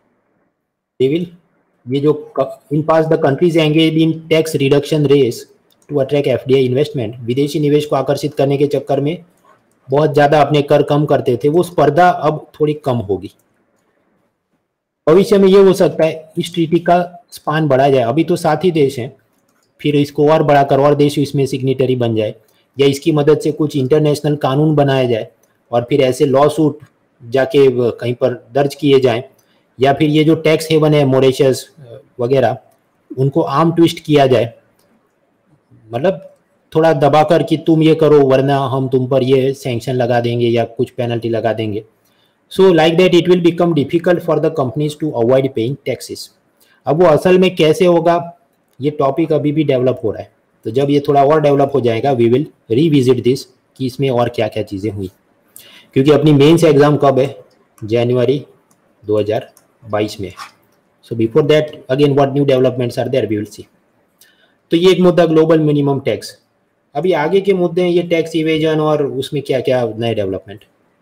दे विल, ये जो इन पास the countries engage in tax reduction race to attract FDI investment, विदेशी निवेश को आकर्षित करने के चक्कर में बहुत ज्यादा अपने कर कम करते थे, वो स्पर्धा अब थोड़ी कम होगी। भविष्य में ये हो सकता है इस ट्रीटी का स्पान बढ़ा जाए। अभी तो साथ ही देश हैं, फिर इसको और बढ़ाकर और देश इसमें सिग्नेटरी बन जाए, या इसकी मदद से कुछ इंटरनेशनल कानून बनाया जाए और फिर ऐसे लॉ सूट जाके कहीं पर दर्ज किए जाएं, या फिर ये जो टैक्स हेवन है मॉरिशस वगैरह उनको आर्म ट्विस्ट किया जाए, मतलब थोड़ा दबाकर कि तुम ये करो वरना हम तुम पर ये सैंक्शन लगा देंगे या कुछ पेनल्टी लगा देंगे। So like that it will become difficult for the companies to avoid paying taxes. अब वो असल में कैसे होगा ये टॉपिक अभी भी डेवलप हो रहा है, तो जब ये थोड़ा और डेवलप हो जाएगा वी विल रिविजिट दिस कि इसमें और क्या क्या चीज़ें हुई, क्योंकि अपनी मेंस एग्जाम कब है? जनवरी दो हज़ार बाईस में। So before that again what new developments are there we will see. तो ये एक मुद्दा ग्लोबल मिनिमम टैक्स। अभी आगे के मुद्दे हैं ये टैक्स इवेजन और उसमें क्या क्या नए डेवलपमेंट।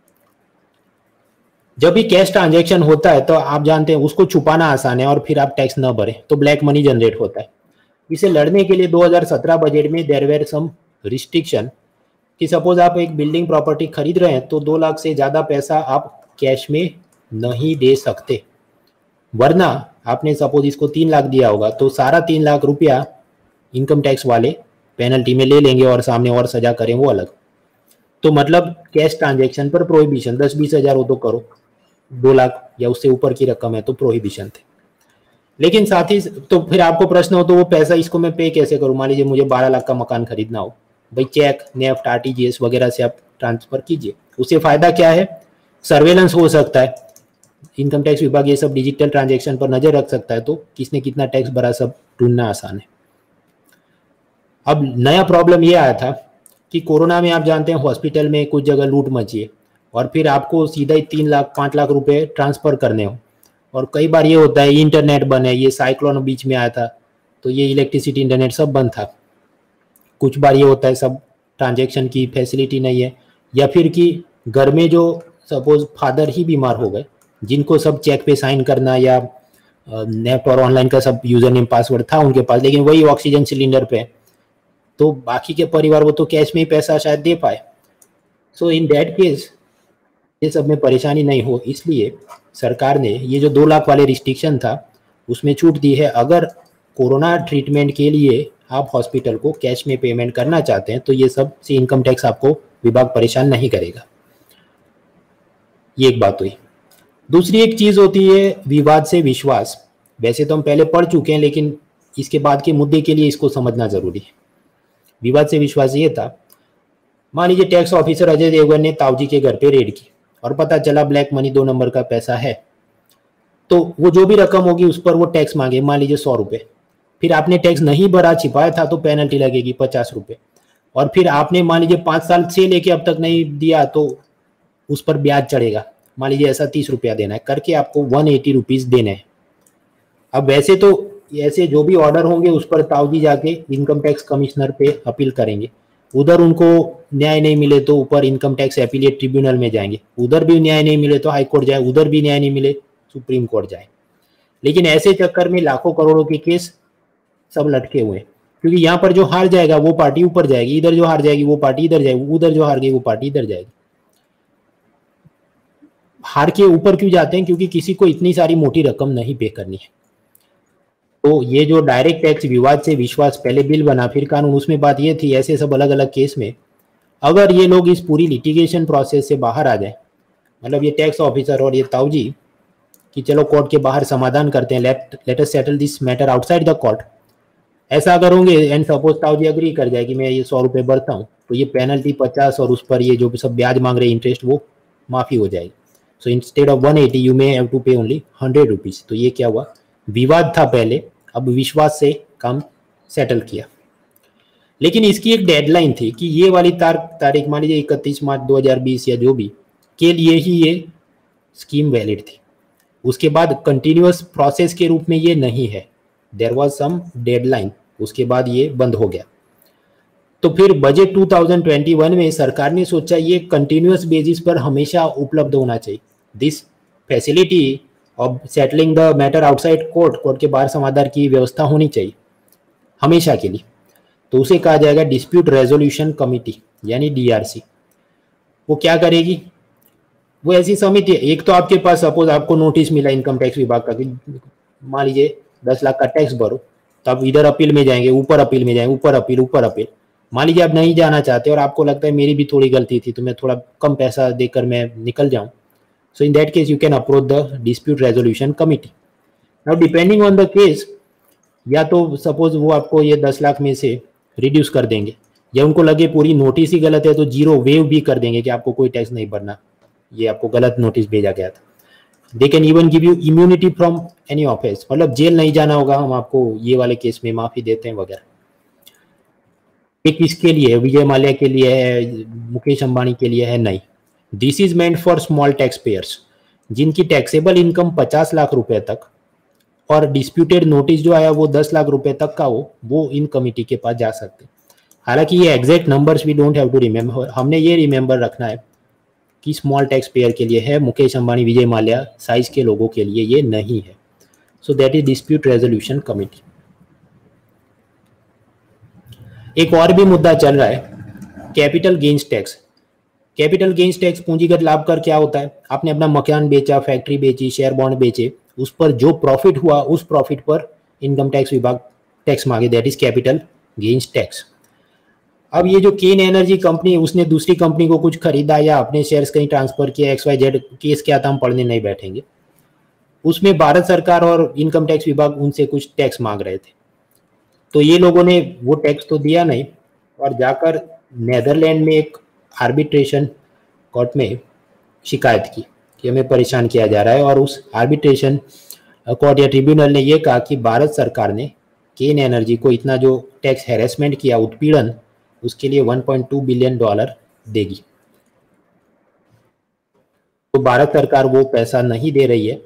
जब भी कैश ट्रांजैक्शन होता है तो आप जानते हैं उसको छुपाना आसान है और फिर आप टैक्स न भरें तो ब्लैक मनी जनरेट होता है। इसे लड़ने के लिए दो हज़ार सत्रह बजट में देयर वेर सम रिस्ट्रिक्शन कि सपोज आप एक बिल्डिंग प्रॉपर्टी खरीद रहे हैं तो दो लाख से ज़्यादा पैसा आप कैश में नहीं दे सकते, वरना आपने सपोज इसको तीन लाख दिया होगा तो सारा तीन लाख रुपया इनकम टैक्स वाले पेनल्टी में ले लेंगे और सामने और सजा करें वो अलग। तो मतलब कैश ट्रांजैक्शन पर प्रोहिबिशन, दस बीस हजार हो तो करो, दो लाख या उससे ऊपर की रकम है तो प्रोहिबिशन थे। लेकिन साथ ही तो फिर आपको प्रश्न हो तो वो पैसा इसको मैं पे कैसे करूं? मान लीजिए मुझे बारह लाख का मकान खरीदना हो, भाई चेक, नेफ्ट, आरटीजीएस वगैरह से आप ट्रांसफर कीजिए। उससे फायदा क्या है? सर्वेलेंस हो सकता है, इनकम टैक्स विभाग ये सब डिजिटल ट्रांजैक्शन पर नजर रख सकता है, तो किसने कितना टैक्स भरा सब ढूंढना आसान है। अब नया प्रॉब्लम ये आया था कि कोरोना में आप जानते हैं हॉस्पिटल में कुछ जगह लूट मची है और फिर आपको सीधा ही तीन लाख पाँच लाख रुपए ट्रांसफर करने हो, और कई बार ये होता है इंटरनेट बंद है, ये साइक्लोन बीच में आया था तो ये इलेक्ट्रिसिटी इंटरनेट सब बंद था। कुछ बार ये होता है सब ट्रांजैक्शन की फैसिलिटी नहीं है, या फिर कि घर में जो सपोज फादर ही बीमार हो गए, जिनको सब चेक पे साइन करना या नेट और ऑनलाइन का सब यूजर नेम पासवर्ड था उनके पास, लेकिन वही ऑक्सीजन सिलेंडर पे, तो बाकी के परिवार वो तो कैश में ही पैसा शायद दे पाए। सो इन दैट केस ये सब में परेशानी नहीं हो, इसलिए सरकार ने ये जो दो लाख वाले रिस्ट्रिक्शन था उसमें छूट दी है। अगर कोरोना ट्रीटमेंट के लिए आप हॉस्पिटल को कैश में पेमेंट करना चाहते हैं तो ये सब से इनकम टैक्स आपको विभाग परेशान नहीं करेगा। ये एक बात हुई। दूसरी एक चीज होती है विवाद से विश्वास। वैसे तो हम पहले पढ़ चुके हैं, लेकिन इसके बाद के मुद्दे के लिए इसको समझना जरूरी है। विवाद से विश्वास ये था, मान लीजिए टैक्स ऑफिसर अजय देवगन ने ताऊजी के घर पे रेड की और पता चला ब्लैक मनी दो नंबर का पैसा है, तो वो जो भी रकम होगी उस पर वो टैक्स मांगे, मान लीजिए सौ रुपए। फिर आपने टैक्स नहीं भरा, छिपाया था, तो पेनल्टी लगेगी पचास रुपए। और फिर आपने मान लीजिए पाँच साल से लेके अब तक नहीं दिया तो उस पर ब्याज चढ़ेगा, मान लीजिए ऐसा तीस रुपया देना है, करके आपको वन एटी रुपीज देने हैं। अब वैसे तो ऐसे जो भी ऑर्डर होंगे उस पर ताऊजी जाके इनकम टैक्स कमिश्नर पे अपील करेंगे, उधर उनको न्याय नहीं मिले तो ऊपर इनकम टैक्स एपीलेट ट्रिब्यूनल में जाएंगे, उधर भी न्याय नहीं मिले तो हाई कोर्ट जाए, उधर भी न्याय नहीं मिले सुप्रीम कोर्ट जाए। लेकिन ऐसे चक्कर में लाखों करोड़ों के केस सब लटके हुए हैं, क्योंकि यहाँ पर जो हार जाएगा वो पार्टी ऊपर जाएगी, इधर जो हार जाएगी वो पार्टी इधर जाएगी, उधर जो हार गई वो पार्टी इधर जाएगी। हार के ऊपर क्यों जाते हैं? क्योंकि किसी को इतनी सारी मोटी रकम नहीं पे करनी है। तो ये जो डायरेक्ट टैक्स विवाद से विश्वास, पहले बिल बना फिर कानून, उसमें बात ये थी ऐसे सब अलग अलग केस में अगर ये लोग इस पूरी लिटिगेशन प्रोसेस से बाहर आ जाए, मतलब ये टैक्स ऑफिसर और ये ताऊजी कि चलो कोर्ट के बाहर समाधान करते हैं, let let us settle this matter outside the court, ऐसा अगर होंगे एंड सपोज ताऊजी एग्री कर जाए कि मैं ये सौ रुपये भरता हूँ, तो ये पेनल्टी पचास और उस पर ये जो सब ब्याज मांग रहे इंटरेस्ट वो माफी हो जाएगी। So instead of one eighty you may have to pay only hundred rupees. तो ये क्या हुआ, विवाद था पहले, अब विश्वास से काम सेटल किया। लेकिन इसकी एक डेडलाइन थी कि ये वाली तार तारीख मान लीजिए इकतीस मार्च दो हज़ार बीस या जो भी के लिए ही ये स्कीम वैलिड थी। उसके बाद कंटिन्यूअस प्रोसेस के रूप में ये नहीं है, देयर वाज सम डेडलाइन, उसके बाद ये बंद हो गया। तो फिर बजट दो हज़ार इक्कीस में सरकार ने सोचा ये कंटिन्यूअस बेसिस पर हमेशा उपलब्ध होना चाहिए, this facility of settling the matter outside court, court के बाहर समाधान की व्यवस्था होनी चाहिए हमेशा के लिए। तो उसे कहा जाएगा डिस्प्यूट रेजोल्यूशन कमिटी यानी डीआरसी। वो क्या करेगी, वो ऐसी समिति है, एक तो आपके पास सपोज आपको नोटिस मिला इनकम टैक्स विभाग का कि मान लीजिए दस लाख का टैक्स भरो, तो आप इधर अपील में जाएंगे, ऊपर अपील में जाएंगे, ऊपर अपील ऊपर अपील। मान लीजिए आप नहीं जाना चाहते और आपको लगता है मेरी भी थोड़ी गलती थी तो मैं थोड़ा कम पैसा देकर मैं निकल जाऊं, so in that case you can approach the dispute resolution committee. Now depending on the case, या तो सपोज वो आपको ये दस लाख में से रिड्यूस कर देंगे, या उनको लगे पूरी नोटिस ही गलत है तो जीरो वेव भी कर देंगे कि आपको कोई टैक्स नहीं भरना, ये आपको गलत नोटिस भेजा गया था। They can even give you immunity from any offence, मतलब जेल नहीं जाना होगा, हम आपको ये वाले केस में माफी देते हैं वगैरह। ये किसके लिए है, विजय माल्या के लिए है, मुकेश अंबानी के लिए है? नहीं, this is meant for small tax payers, जिनकी टैक्सेबल इनकम पचास लाख रुपए तक और डिस्प्यूटेड नोटिस जो आया वो दस लाख रुपए तक का हो, वो इन कमिटी के पास जा सकते हैं। हालांकि ये exact numbers we don't have to remember, हमने ये रिमेंबर रखना है कि स्मॉल टैक्स पेयर के लिए है, मुकेश अंबानी विजय माल्या साइज के लोगों के लिए ये नहीं है। So that is dispute resolution committee. एक और भी मुद्दा चल रहा है, capital gains tax. Capital gains tax पूंजीगत लाभ कर क्या होता है, आपने अपना मकान बेचा, फैक्ट्री बेची, शेयर बॉन्ड बेचे, उस पर जो प्रॉफिट हुआ उस प्रॉफिट पर इनकम टैक्स विभाग टैक्स मांगे, that is capital gains tax. अब ये जो केन एनर्जी कंपनी, उसने दूसरी कंपनी को कुछ खरीदा या अपने शेयर्स कहीं ट्रांसफर किया, एक्स वाई जेड केस क्या था हम पढ़ने नहीं बैठेंगे, उसमें भारत सरकार और इनकम टैक्स विभाग उनसे कुछ टैक्स मांग रहे थे। तो ये लोगों ने वो टैक्स तो दिया नहीं और जाकर नेदरलैंड में एक आर्बिट्रेशन कोर्ट में शिकायत की कि हमें परेशान किया जा रहा है। और उस आर्बिट्रेशन कोर्ट या ट्रिब्यूनल ने यह कहा कि भारत सरकार ने केन एनर्जी को इतना जो टैक्स हैरेसमेंट किया, उत्पीड़न, उसके लिए one point two billion dollar देगी। तो भारत सरकार वो पैसा नहीं दे रही है।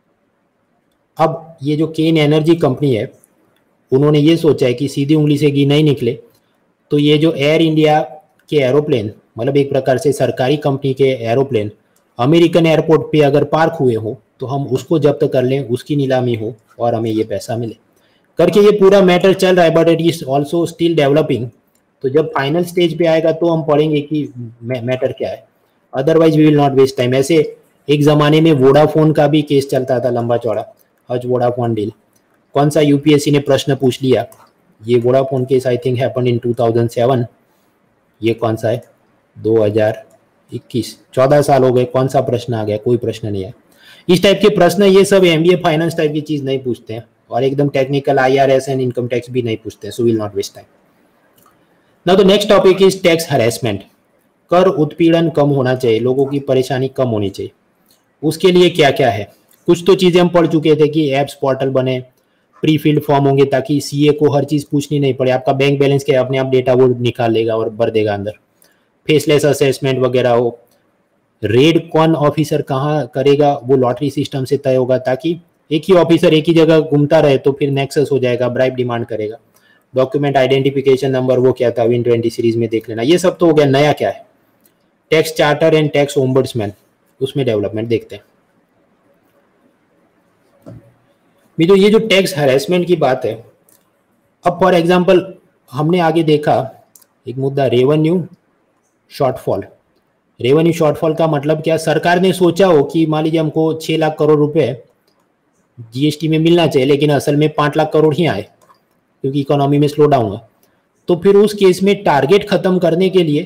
अब ये जो केन एनर्जी कंपनी है, उन्होंने ये सोचा है कि सीधी उंगली से घी नहीं निकले, तो ये जो एयर इंडिया के एरोप्लेन, मतलब एक प्रकार से सरकारी कंपनी के एरोप्लेन अमेरिकन एयरपोर्ट पे अगर पार्क हुए हो तो हम उसको जब्त कर लें, उसकी नीलामी हो और हमें ये पैसा मिले करके ये पूरा मैटर चल रहा है। But it is also still developing. तो जब फाइनल स्टेज पे आएगा तो हम पढ़ेंगे कि मैटर क्या है। Otherwise we will not waste time. ऐसे एक जमाने में वोडाफोन का भी केस चलता था लंबा चौड़ा, हज वोडाफोन डील। कौन सा यूपीएससी ने प्रश्न पूछ लिया, ये Vodafone case I think happened in two thousand seven. ये कौन सा है, दो हज़ार इक्कीस, चौदह साल हो गए, कौन सा प्रश्न आ गया? कोई प्रश्न नहीं है। इस टाइप के प्रश्न ये सब एमबीए फाइनेंस टाइप की चीज नहीं पूछते हैं, और एकदम technical IRS and income tax भी नहीं पूछते हैं। So will not waste time. Now the next topic is tax harassment. कर उत्पीड़न कम होना चाहिए, लोगों की परेशानी कम होनी चाहिए। उसके लिए क्या क्या है? कुछ तो चीजें हम पढ़ चुके थे कि एप्स पोर्टल बने, प्री फिल्ड फॉर्म होंगे ताकि सीए को हर चीज पूछनी नहीं पड़े। आपका बैंक बैलेंस क्या अपने आप डेटा वो निकाल लेगा और भर देगा अंदर। फेसलेस असेसमेंट वगैरह हो। रेड कौन ऑफिसर कहाँ करेगा वो लॉटरी सिस्टम से तय होगा, ताकि एक ही ऑफिसर एक ही जगह घूमता रहे तो फिर नेक्सस हो जाएगा, ब्राइब डिमांड करेगा। डॉक्यूमेंट आइडेंटिफिकेशन नंबर वो क्या था, विन ट्वेंटी सीरीज में देख लेना। ये सब तो हो गया। नया क्या है? Tax charter and tax ombudsman, उसमें डेवलपमेंट देखते हैं। तो ये जो टैक्स हैरेसमेंट की बात है, अब फॉर एग्जांपल हमने आगे देखा एक मुद्दा, रेवेन्यू शॉर्टफॉल। रेवेन्यू शॉर्टफॉल का मतलब क्या? सरकार ने सोचा हो कि मान लीजिए हमको छह लाख करोड़ रुपए जीएसटी में मिलना चाहिए, लेकिन असल में पांच लाख करोड़ ही आए क्योंकि इकोनॉमी में स्लो डाउन है। तो फिर उस केस में टारगेट खत्म करने के लिए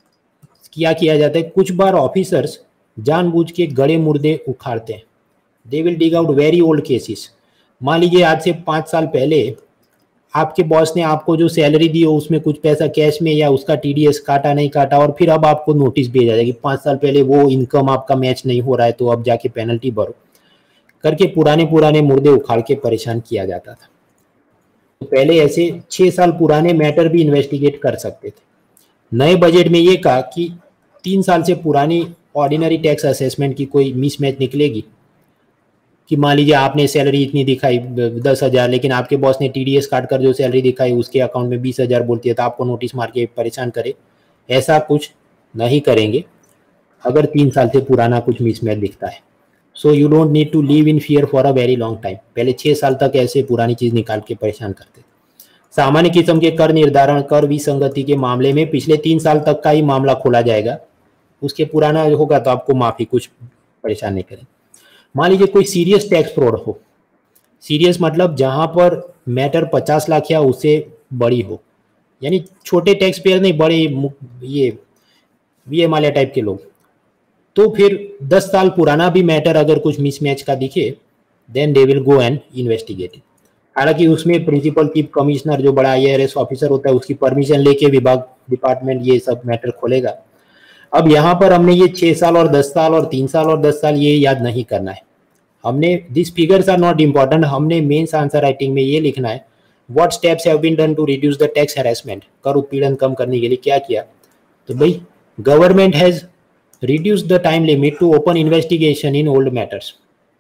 क्या किया जाता है? कुछ बार ऑफिसर्स जानबूझ के गड़े मुर्दे उखाड़ते हैं। They will dig out very old cases. मान लीजिए आज से पाँच साल पहले आपके बॉस ने आपको जो सैलरी दी हो उसमें कुछ पैसा कैश में या उसका टीडीएस काटा नहीं काटा, और फिर अब आपको नोटिस भेजा जाए कि पाँच साल पहले वो इनकम आपका मैच नहीं हो रहा है तो अब जाके पेनल्टी भरो करके पुराने पुराने मुर्दे उखाड़ के परेशान किया जाता था। तो पहले ऐसे छः साल पुराने मैटर भी इन्वेस्टिगेट कर सकते थे। नए बजट में ये कहा कि तीन साल से पुरानी ऑर्डिनरी टैक्स असेसमेंट की कोई मिसमैच निकलेगी कि मान लीजिए आपने सैलरी इतनी दिखाई दस हजार, लेकिन आपके बॉस ने टीडीएस काट कर जो सैलरी दिखाई उसके अकाउंट में बीस हजार बोलती है, तो आपको नोटिस मार के परेशान करे। ऐसा कुछ नहीं करेंगे अगर तीन साल से पुराना कुछ मिसमैच दिखता है। So you don't need to live in fear for a very long time. पहले छः साल तक ऐसे पुरानी चीज निकाल के परेशान करते थे। सामान्य किस्म के कर निर्धारण, कर विसंगति के मामले में पिछले तीन साल तक का ही मामला खोला जाएगा, उसके पुराना होगा तो आपको माफी, कुछ परेशान नहीं करें। मान लीजिए कोई सीरियस टैक्स फ्रॉड हो, सीरियस मतलब जहां पर मैटर पचास लाख या उससे बड़ी हो, यानी छोटे टैक्स पेयर नहीं, बड़े ये वी एम टाइप के लोग, तो फिर दस साल पुराना भी मैटर अगर कुछ मिसमैच का दिखे then they will go and investigate. हालांकि उसमें प्रिंसिपल चीफ कमिश्नर जो बड़ा आईआरएस ऑफिसर होता है उसकी परमिशन लेके विभाग डिपार्टमेंट ये सब मैटर खोलेगा। अब यहाँ पर हमने ये छः साल और दस साल और तीन साल और दस साल ये याद नहीं करना है। हमने this figures are not important, हमने मेंस आंसर राइटिंग में ये लिखना है what steps have been done to reduce the tax harassment. कर उत्पीड़न कम करने के लिए क्या किया? तो भाई government has reduce the time limit to open investigation in old matters.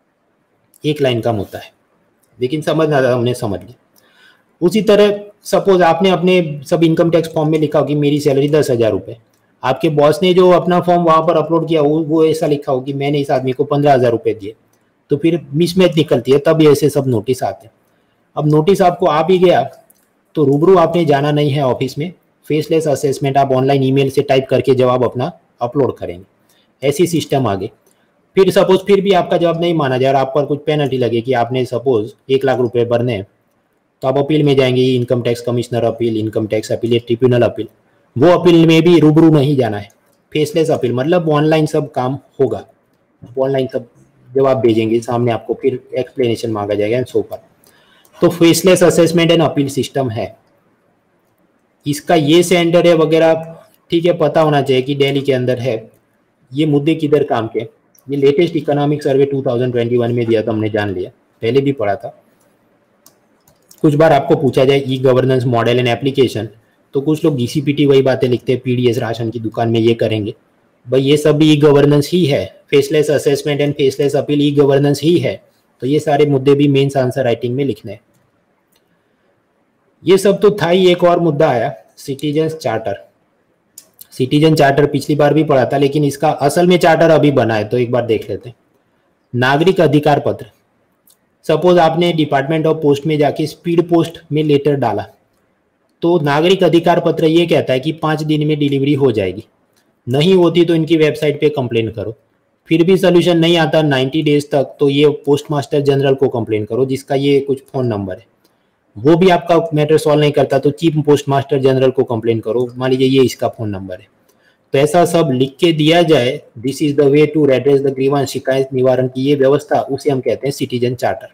एक लाइन का मुद्दा है लेकिन समझना था, हमने समझ लिया। उसी तरह सपोज आपने अपने सब इनकम टैक्स फॉर्म में लिखा हो कि मेरी सैलरी दस हजार रुपये, आपके बॉस ने जो अपना फॉर्म वहां पर अपलोड किया वो, वो ऐसा लिखा हो कि मैंने इस आदमी को पंद्रह हजार रुपये दिए, तो फिर मिसमैच निकलती है, तब ऐसे सब नोटिस आते हैं। अब नोटिस आपको आ भी गया तो रूबरू आपने जाना नहीं है ऑफिस में, फेसलेस असेसमेंट आप ऑनलाइन ईमेल से टाइप करके जवाब अपना अपलोड करेंगे, ऐसी सिस्टम आगे। फिर सपोज फिर भी आपका जवाब नहीं माना जाए और आप पर कुछ पेनल्टी लगे कि आपने सपोज एक लाख रुपए भरने हैं, तो आप अपील में जाएंगे, income tax commissioner appeal, income tax appeal, tribunal appeal. वो अपील में भी रूबरू नहीं जाना है, फेसलेस अपील मतलब ऑनलाइन सब काम होगा, ऑनलाइन सब जवाब भेजेंगे सामने आपको, फिर एक्सप्लेनेशन मांगा जाएगा एंड सो फॉर। तो faceless assessment and appeal system है, इसका ये सेंटर है वगैरह, ठीक है, पता होना चाहिए कि दिल्ली के अंदर है। ये मुद्दे किधर काम के? ये latest economic survey two thousand twenty one में दिया था, हमने जान लिया, पहले भी पढ़ा था। कुछ बार आपको पूछा जाए e governance model and application, तो कुछ लोग डीसीपीटी वही बातें लिखते हैं, पीडीएस राशन की दुकान में ये करेंगे, भाई ये सब भी ई गवर्नेंस ही है, faceless assessment and faceless appeal e governance ही है, तो ये सारे मुद्दे भी मेंस आंसर राइटिंग में लिखने हैं। ये सब तो था ही। एक और मुद्दा आया, सिटीजन चार्टर। सिटीजन चार्टर पिछली बार भी पढ़ा था, लेकिन इसका असल में चार्टर अभी बना है, तो एक बार देख लेते हैं। नागरिक अधिकार पत्र, सपोज आपने डिपार्टमेंट ऑफ पोस्ट में जाके स्पीड पोस्ट में लेटर डाला, तो नागरिक अधिकार पत्र ये कहता है कि पाँच दिन में डिलीवरी हो जाएगी, नहीं होती तो इनकी वेबसाइट पे कंप्लेन करो, फिर भी सोल्यूशन नहीं आता नाइन्टी डेज तक, तो ये पोस्ट मास्टर जनरल को कंप्लेन करो, जिसका ये कुछ फोन नंबर है, वो भी आपका मैटर सॉल्व नहीं करता तो चीफ पोस्ट मास्टर जनरल को कंप्लेन करो, मान लीजिए ये इसका फोन नंबर है। तो ऐसा सब लिख के दिया जाए, this is the way to redress the grievance, शिकायत निवारण की ये व्यवस्था, उसे हम कहते हैं सिटीजन चार्टर।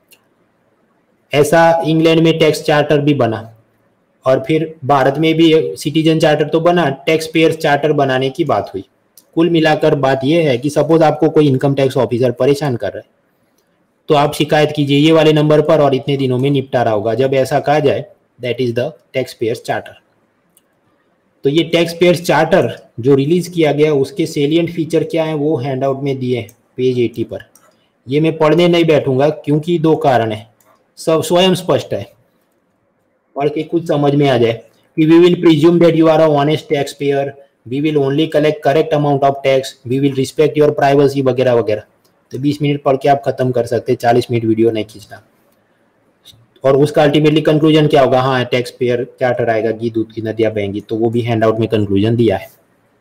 ऐसा इंग्लैंड में टैक्स चार्टर भी बना, और फिर भारत में भी सिटीजन चार्टर तो बना, टैक्स पेयर्स चार्टर बनाने की बात हुई। कुल मिलाकर बात यह है कि सपोज आपको कोई इनकम टैक्स ऑफिसर परेशान कर रहा है, तो आप शिकायत कीजिए ये वाले नंबर पर और इतने दिनों में निपटारा होगा। जब ऐसा कहा जाए, that is the tax payers charter. तो ये टैक्स पेयर्स चार्टर जो रिलीज किया गया, उसके सेलिएंट फीचर क्या है वो हैंडआउट में दिए पेज अस्सी पर। ये मैं पढ़ने नहीं बैठूंगा क्योंकि दो कारण है, सब स्वयं स्पष्ट है, पढ़ के कुछ समझ में आ जाए कि we will presume that you are a honest tax payer, we will only collect correct amount of tax, we will respect your privacy वगैरह वगैरह। तो बीस मिनट पढ़ के आप खत्म कर सकते हैं, चालीस मिनट वीडियो नहीं खींचना। और उसका अल्टीमेटली कंक्लूजन क्या होगा, हाँ टैक्स पेयर चार्टर आएगा, घी दूध की नदियां बहेंगी, तो वो भी हैंडआउट में कंक्लूजन दिया है।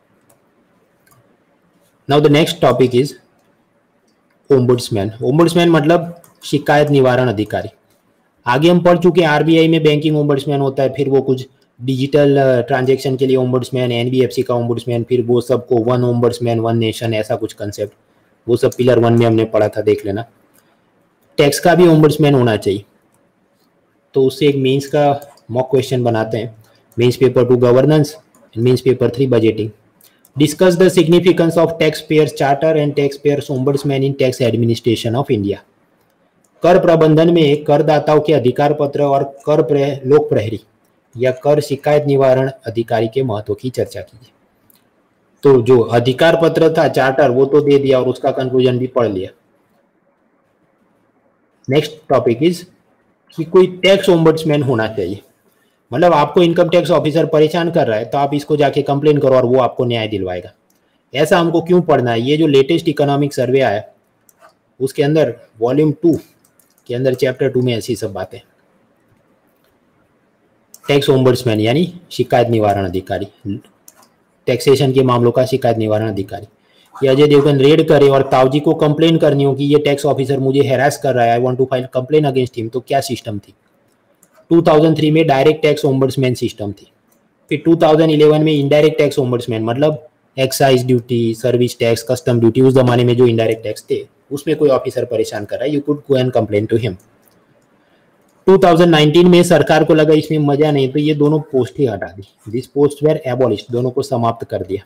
Now the next topic is ombudsman. Ombudsman मतलब शिकायत निवारण अधिकारी। आगे हम पढ़ चुके हैं आरबीआई में बैंकिंग ओम्बुड्समैन होता है, फिर वो कुछ डिजिटल ट्रांजैक्शन के लिए ओम्बुड्समैन, एनबीएफसी का ओम्बुड्समैन, फिर वो सबको वन ओम्बुड्समैन वन नेशन, ऐसा कुछ कंसेप्ट, वो सब पिलर वन में हमने पढ़ा था, देख लेना। टैक्स का भी ओम्बुड्समैन होना चाहिए, तो उससे एक मेंस का मॉक क्वेश्चन बनाते हैं, mains paper two governance, mains paper three budgeting. Discuss the significance of tax payers charter and tax payers ombudsman in tax administration of India. कर प्रबंधन में करदाताओं के अधिकार पत्र और कर प्रह, लोक प्रहरी या कर शिकायत निवारण अधिकारी के महत्व की चर्चा कीजिए। तो जो अधिकार पत्र था चार्टर, वो तो दे दिया और उसका कंक्लूजन भी पढ़ लिया। नेक्स्ट टॉपिक इज कि कोई टैक्स ओम्बुड्समैन होना चाहिए, मतलब आपको इनकम टैक्स ऑफिसर परेशान कर रहा है तो आप इसको जाके कंप्लेन करो और वो आपको न्याय दिलवाएगा। ऐसा हमको क्यों पढ़ना है, ये जो लेटेस्ट इकोनॉमिक सर्वे आया उसके अंदर वॉल्यूम टू के अंदर चैप्टर टू में ऐसी सब बातें। टैक्स ओम्बुड्समैन यानी शिकायत निवारण अधिकारी, टैक्सेशन के मामलों का शिकायत निवारण अधिकारी। ये अजय देवगन रेड करे और ताऊजी को कंप्लेन करनी हो कि ये टैक्स ऑफिसर मुझे हैरास कर रहा है, I want to file complain against him, तो क्या सिस्टम थी? टू थाउजेंड थ्री में डायरेक्ट टैक्स ओम्बुड्समैन सिस्टम थी, फिर टू थाउजेंड इलेवन में इनडायरेक्ट टैक्स ओम्बुड्समैन, मतलब excise duty, service tax, custom duty, उस जमाने में जो इनडायरेक्ट टैक्स थे उसमें कोई ऑफिसर परेशान कर रहा है, you could go and complain to him. Two thousand nineteen में सरकार को लगा इसमें मजा नहीं, तो ये दोनों पोस्ट ही हटा दी, दिस पोस्ट वेर एबॉलिश्ड, दोनों को समाप्त कर दिया।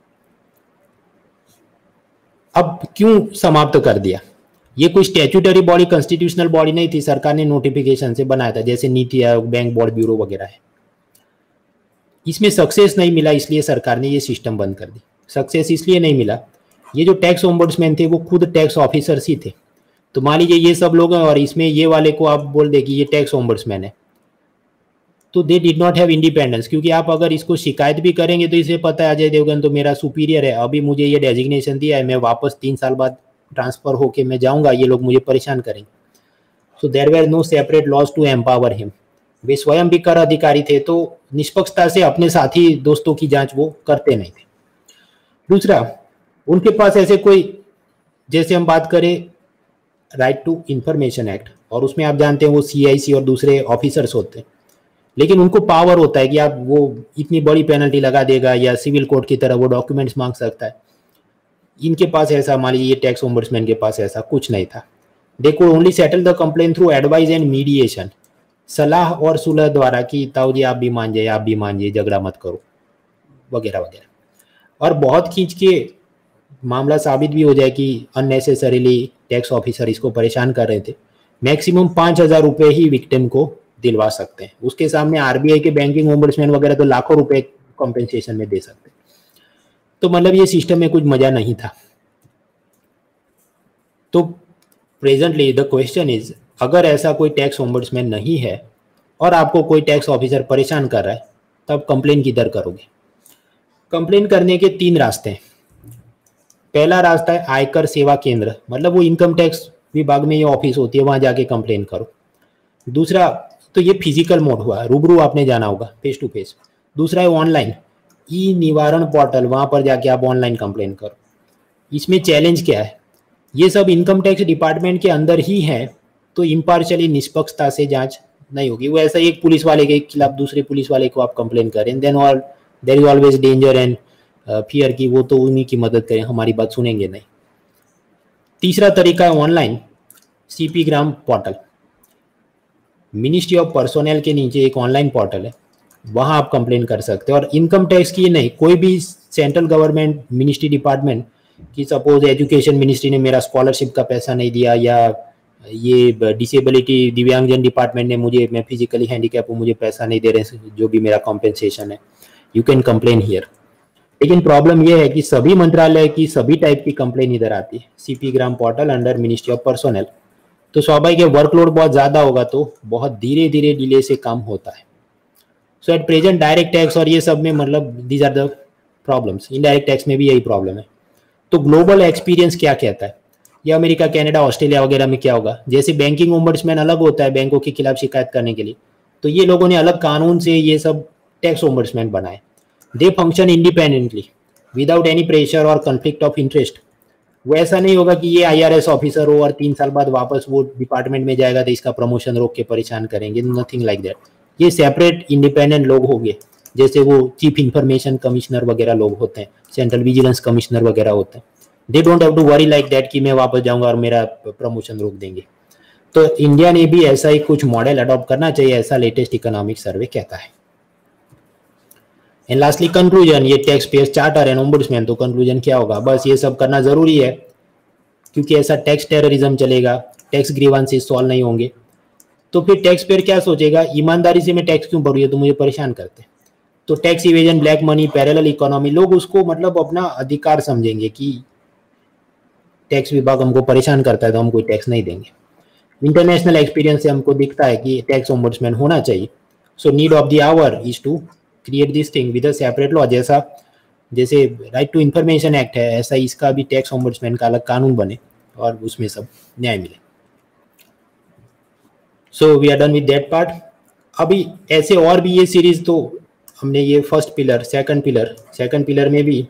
अब क्यों समाप्त कर दिया? ये कोई स्टैट्यूटरी बॉडी, कॉन्स्टिट्यूशनल बॉडी नहीं थी, सरकार ने नोटिफिकेशन से बनाया था, जैसे NITI Aayog, bank board bureau वगैरह है। इसमें सक्सेस नहीं मिला, इसलिए सरकार ने ये सिस्टम बंद कर दी। सक्सेस इसलिए नहीं मिला, ये जो टैक्स ओम्बुड्समैन थे वो खुद टैक्स ऑफिसर्स ही थे। तो मान लीजिए ये सब लोग हैं और इसमें ये वाले को आप बोल दे कि ये टैक्स ओम्बुड्समैन है, तो they did not have independence, क्योंकि आप अगर इसको शिकायत भी करेंगे तो इसे पता है अजय देवगन तो मेरा सुपीरियर है, अभी मुझे ये डेजिग्नेशन दिया है, मैं वापस तीन साल बाद ट्रांसफर होके मैं जाऊंगा, ये लोग मुझे परेशान करेंगे। So there were no separate laws to empower him. वे स्वयं भी कर अधिकारी थे, तो निष्पक्षता से अपने साथी दोस्तों की जांच वो करते नहीं थे। दूसरा, उनके पास ऐसे कोई, जैसे हम बात करें राइट टू इंफॉर्मेशन एक्ट, और उसमें आप जानते हैं वो सीआईसी और दूसरे ऑफिसर्स होते हैं, लेकिन उनको पावर होता है कि आप वो इतनी बड़ी पेनल्टी लगा देगा या सिविल कोर्ट की तरह वो डॉक्यूमेंट्स मांग सकता है। इनके पास ऐसा, मान लीजिए टैक्स ओम्बुड्समैन के पास ऐसा कुछ नहीं था। They could only settle the complaint through advice and mediation, सलाह और सुलह द्वारा कि ताऊ जी आप भी मान जाइए, आप भी मान जाइए, झगड़ा मत करो वगैरह वगैरह। और बहुत खींच के मामला साबित भी हो जाए कि अननेसेसरीली टैक्स ऑफिसर इसको परेशान कर रहे थे, मैक्सिमम पाँच हजार रुपये ही विक्टिम को दिलवा सकते हैं। उसके सामने आरबीआई के बैंकिंग ओम्बड्समैन वगैरह तो लाखों रुपए कॉम्पेंसेशन में दे सकते हैं। तो मतलब ये सिस्टम में कुछ मजा नहीं था। तो प्रेजेंटली द क्वेश्चन इज, अगर ऐसा कोई टैक्स ओम्बड्समैन नहीं है और आपको कोई टैक्स ऑफिसर परेशान कर रहा है, तब कंप्लेन किधर करोगे? कंप्लेन करने के तीन रास्ते हैं। पहला रास्ता है आयकर सेवा केंद्र, मतलब वो इनकम टैक्स विभाग में ये ऑफिस होती है, वहां जाके कंप्लेन करो। दूसरा तो ये फिजिकल मोड हुआ, रूबरू आपने जाना होगा फेस टू फेस। दूसरा है ऑनलाइन ई निवारण पोर्टल, वहां पर जाके आप ऑनलाइन कंप्लेन करो। इसमें चैलेंज क्या है? ये सब इनकम टैक्स डिपार्टमेंट के अंदर ही है, तो इम्पार्शियली निष्पक्षता से जांच नहीं होगी। वो ऐसा एक पुलिस वाले के खिलाफ दूसरे पुलिस वाले को आप कंप्लेन करें, then all there is always danger and fear की वो तो उन्हीं की मदद करें, हमारी बात सुनेंगे नहीं। तीसरा तरीका है online CP gram portal. Ministry of personnel के नीचे एक ऑनलाइन पोर्टल है, वहां आप कंप्लेन कर सकते हैं। और इनकम टैक्स की नहीं, कोई भी सेंट्रल गवर्नमेंट मिनिस्ट्री डिपार्टमेंट की, सपोज एजुकेशन मिनिस्ट्री ने मेरा स्कॉलरशिप का पैसा नहीं दिया, या ये डिसेबिलिटी दिव्यांगजन डिपार्टमेंट ने मुझे, मैं फिजिकली हैंडीकैप हूँ, मुझे पैसा नहीं दे रहे जो भी मेरा कॉम्पेंसेशन है, यू कैन कंप्लेन हियर। लेकिन प्रॉब्लम यह है कि सभी मंत्रालय की सभी टाइप की कंप्लेन इधर आती है, CP gram portal under ministry of personnel. तो स्वाभाविक है वर्कलोड बहुत ज्यादा होगा, तो बहुत धीरे धीरे डिले से काम होता है। So at present direct tax और ये सब में मतलब these are the problems, indirect tax में भी यही प्रॉब्लम है। तो ग्लोबल एक्सपीरियंस क्या कहता है, या अमेरिका, कनाडा, ऑस्ट्रेलिया वगैरह में क्या होगा? जैसे बैंकिंग ओम्बड्समैन अलग होता है बैंकों के खिलाफ शिकायत करने के लिए, तो ये लोगों ने अलग कानून से ये सब टैक्स ओम्बड्समैन बनाए। They function independently without any pressure और कन्फ्लिक्ट ऑफ इंटरेस्ट। वो ऐसा नहीं होगा कि ये आईआरएस ऑफिसर हो और तीन साल बाद वापस वो डिपार्टमेंट में जाएगा तो इसका प्रमोशन रोक के परेशान करेंगे, नथिंग लाइक दैट। ये सेपरेट इंडिपेंडेंट लोग होंगे, जैसे वो चीफ इंफॉर्मेशन कमिश्नर वगैरह लोग होते हैं, सेंट्रल विजिलेंस कमिश्नर वगैरह होते हैं। They don't have to worry like that कि मैं वापस जाऊंगा और मेरा प्रमोशन रोक देंगे। तो इंडिया ने भी ऐसा ही कुछ मॉडल अडॉप्ट करना चाहिए, ऐसा लेटेस्ट इकोनॉमिक सर्वे कहता है। एंड लास्टली कंक्लूजन, ये tax payers charter and ombudsman, तो कंक्लूजन क्या होगा? बस ये सब करना जरूरी है, क्योंकि ऐसा टैक्स टेररिज्म चलेगा, टैक्स ग्रीवांसेस सॉल्व नहीं होंगे, तो फिर टैक्स पेयर क्या सोचेगा, ईमानदारी से मैं टैक्स क्यों भरूं, ये तो मुझे परेशान करते। तो tax evasion, black money, parallel economy, लोग उसको मतलब अपना अधिकार समझेंगे कि टैक्स विभाग हमको परेशान करता है तो हम कोई टैक्स नहीं देंगे। इंटरनेशनल एक्सपीरियंस से हमको दिखता है कि टैक्स ओम्बड्समैन होना चाहिए। So need of the hour is to create this thing with a separate law. जैसा जैसे राइट टू इंफॉर्मेशन एक्ट है, ऐसा इसका भी टैक्स ओम्बड्समैन का अलग कानून बने और उसमें सब न्याय मिले। So we are done with that part. अभी ऐसे और भी ये सीरीज, तो हमने ये first pillar, second pillar, second pillar में भी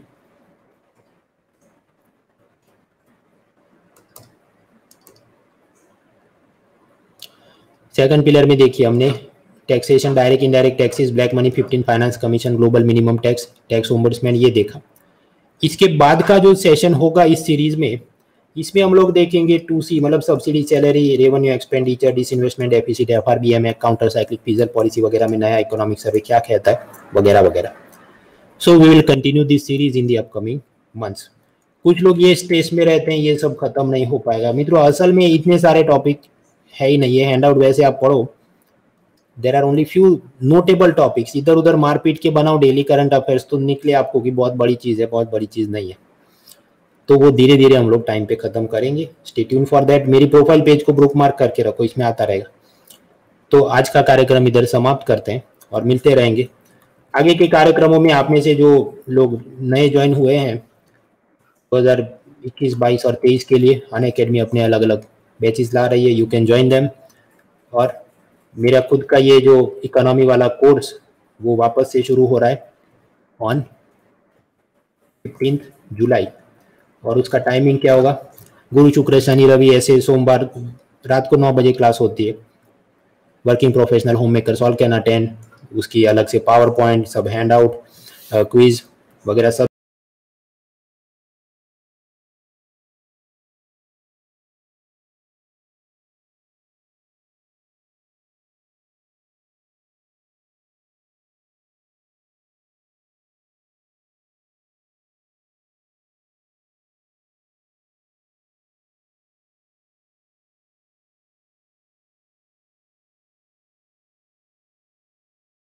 सेकंड पिलर में देखिए हमने taxation, direct indirect taxes, black money, fifteen finance commission, global minimum tax, tax ombudsman, ये देखा। इसके बाद का जो सेशन होगा इस सीरीज में, इसमें हम लोग देखेंगे टू सी, मतलब subsidy, salary, revenue expenditure, disinvestment deficit, FRBM, counter cyclic fiscal policy वगैरह में नया इकोनॉमिक सर्वे क्या कहता है वगैरह वगैरह। So we will continue this series in the upcoming months. कुछ लोग ये स्ट्रेस में रहते हैं ये सब खत्म नहीं हो पाएगा। मित्रों असल में इतने सारे टॉपिक है ही नहीं है, हैंड आउट वैसे आप पढ़ो, there are only few notable topics, इधर उधर मारपीट के बनाओ डेली करंट अफेयर्स तो निकले आपको कि बहुत बड़ी चीज है, बहुत बड़ी चीज नहीं है। तो वो धीरे धीरे हम लोग टाइम पे खत्म करेंगे। Stay tune for that. मेरी प्रोफाइल पेज को बुक मार्क करके रखो, इसमें आता रहेगा। तो आज का कार्यक्रम इधर समाप्त करते हैं और मिलते रहेंगे आगे के कार्यक्रमों में। आप में से जो लोग नए ज्वाइन हुए हैं दो हज़ार इक्कीस, बाईस और तेईस के लिए, अनअकैडमी अपने अलग अलग बैचेस ला रही है, यू कैन ज्वाइन देम। और मेरा खुद का ये जो इकोनॉमी वाला कोर्स वो वापस से शुरू हो रहा है ऑन फिफ्टींथ जुलाई। और उसका टाइमिंग क्या होगा? गुरु, शुक्र, शनि, रवि, ऐसे सोमवार रात को नौ बजे क्लास होती है। Working professional home makers all can attend. उसकी अलग से पावर पॉइंट, सब हैंड आउट, क्विज वगैरह सब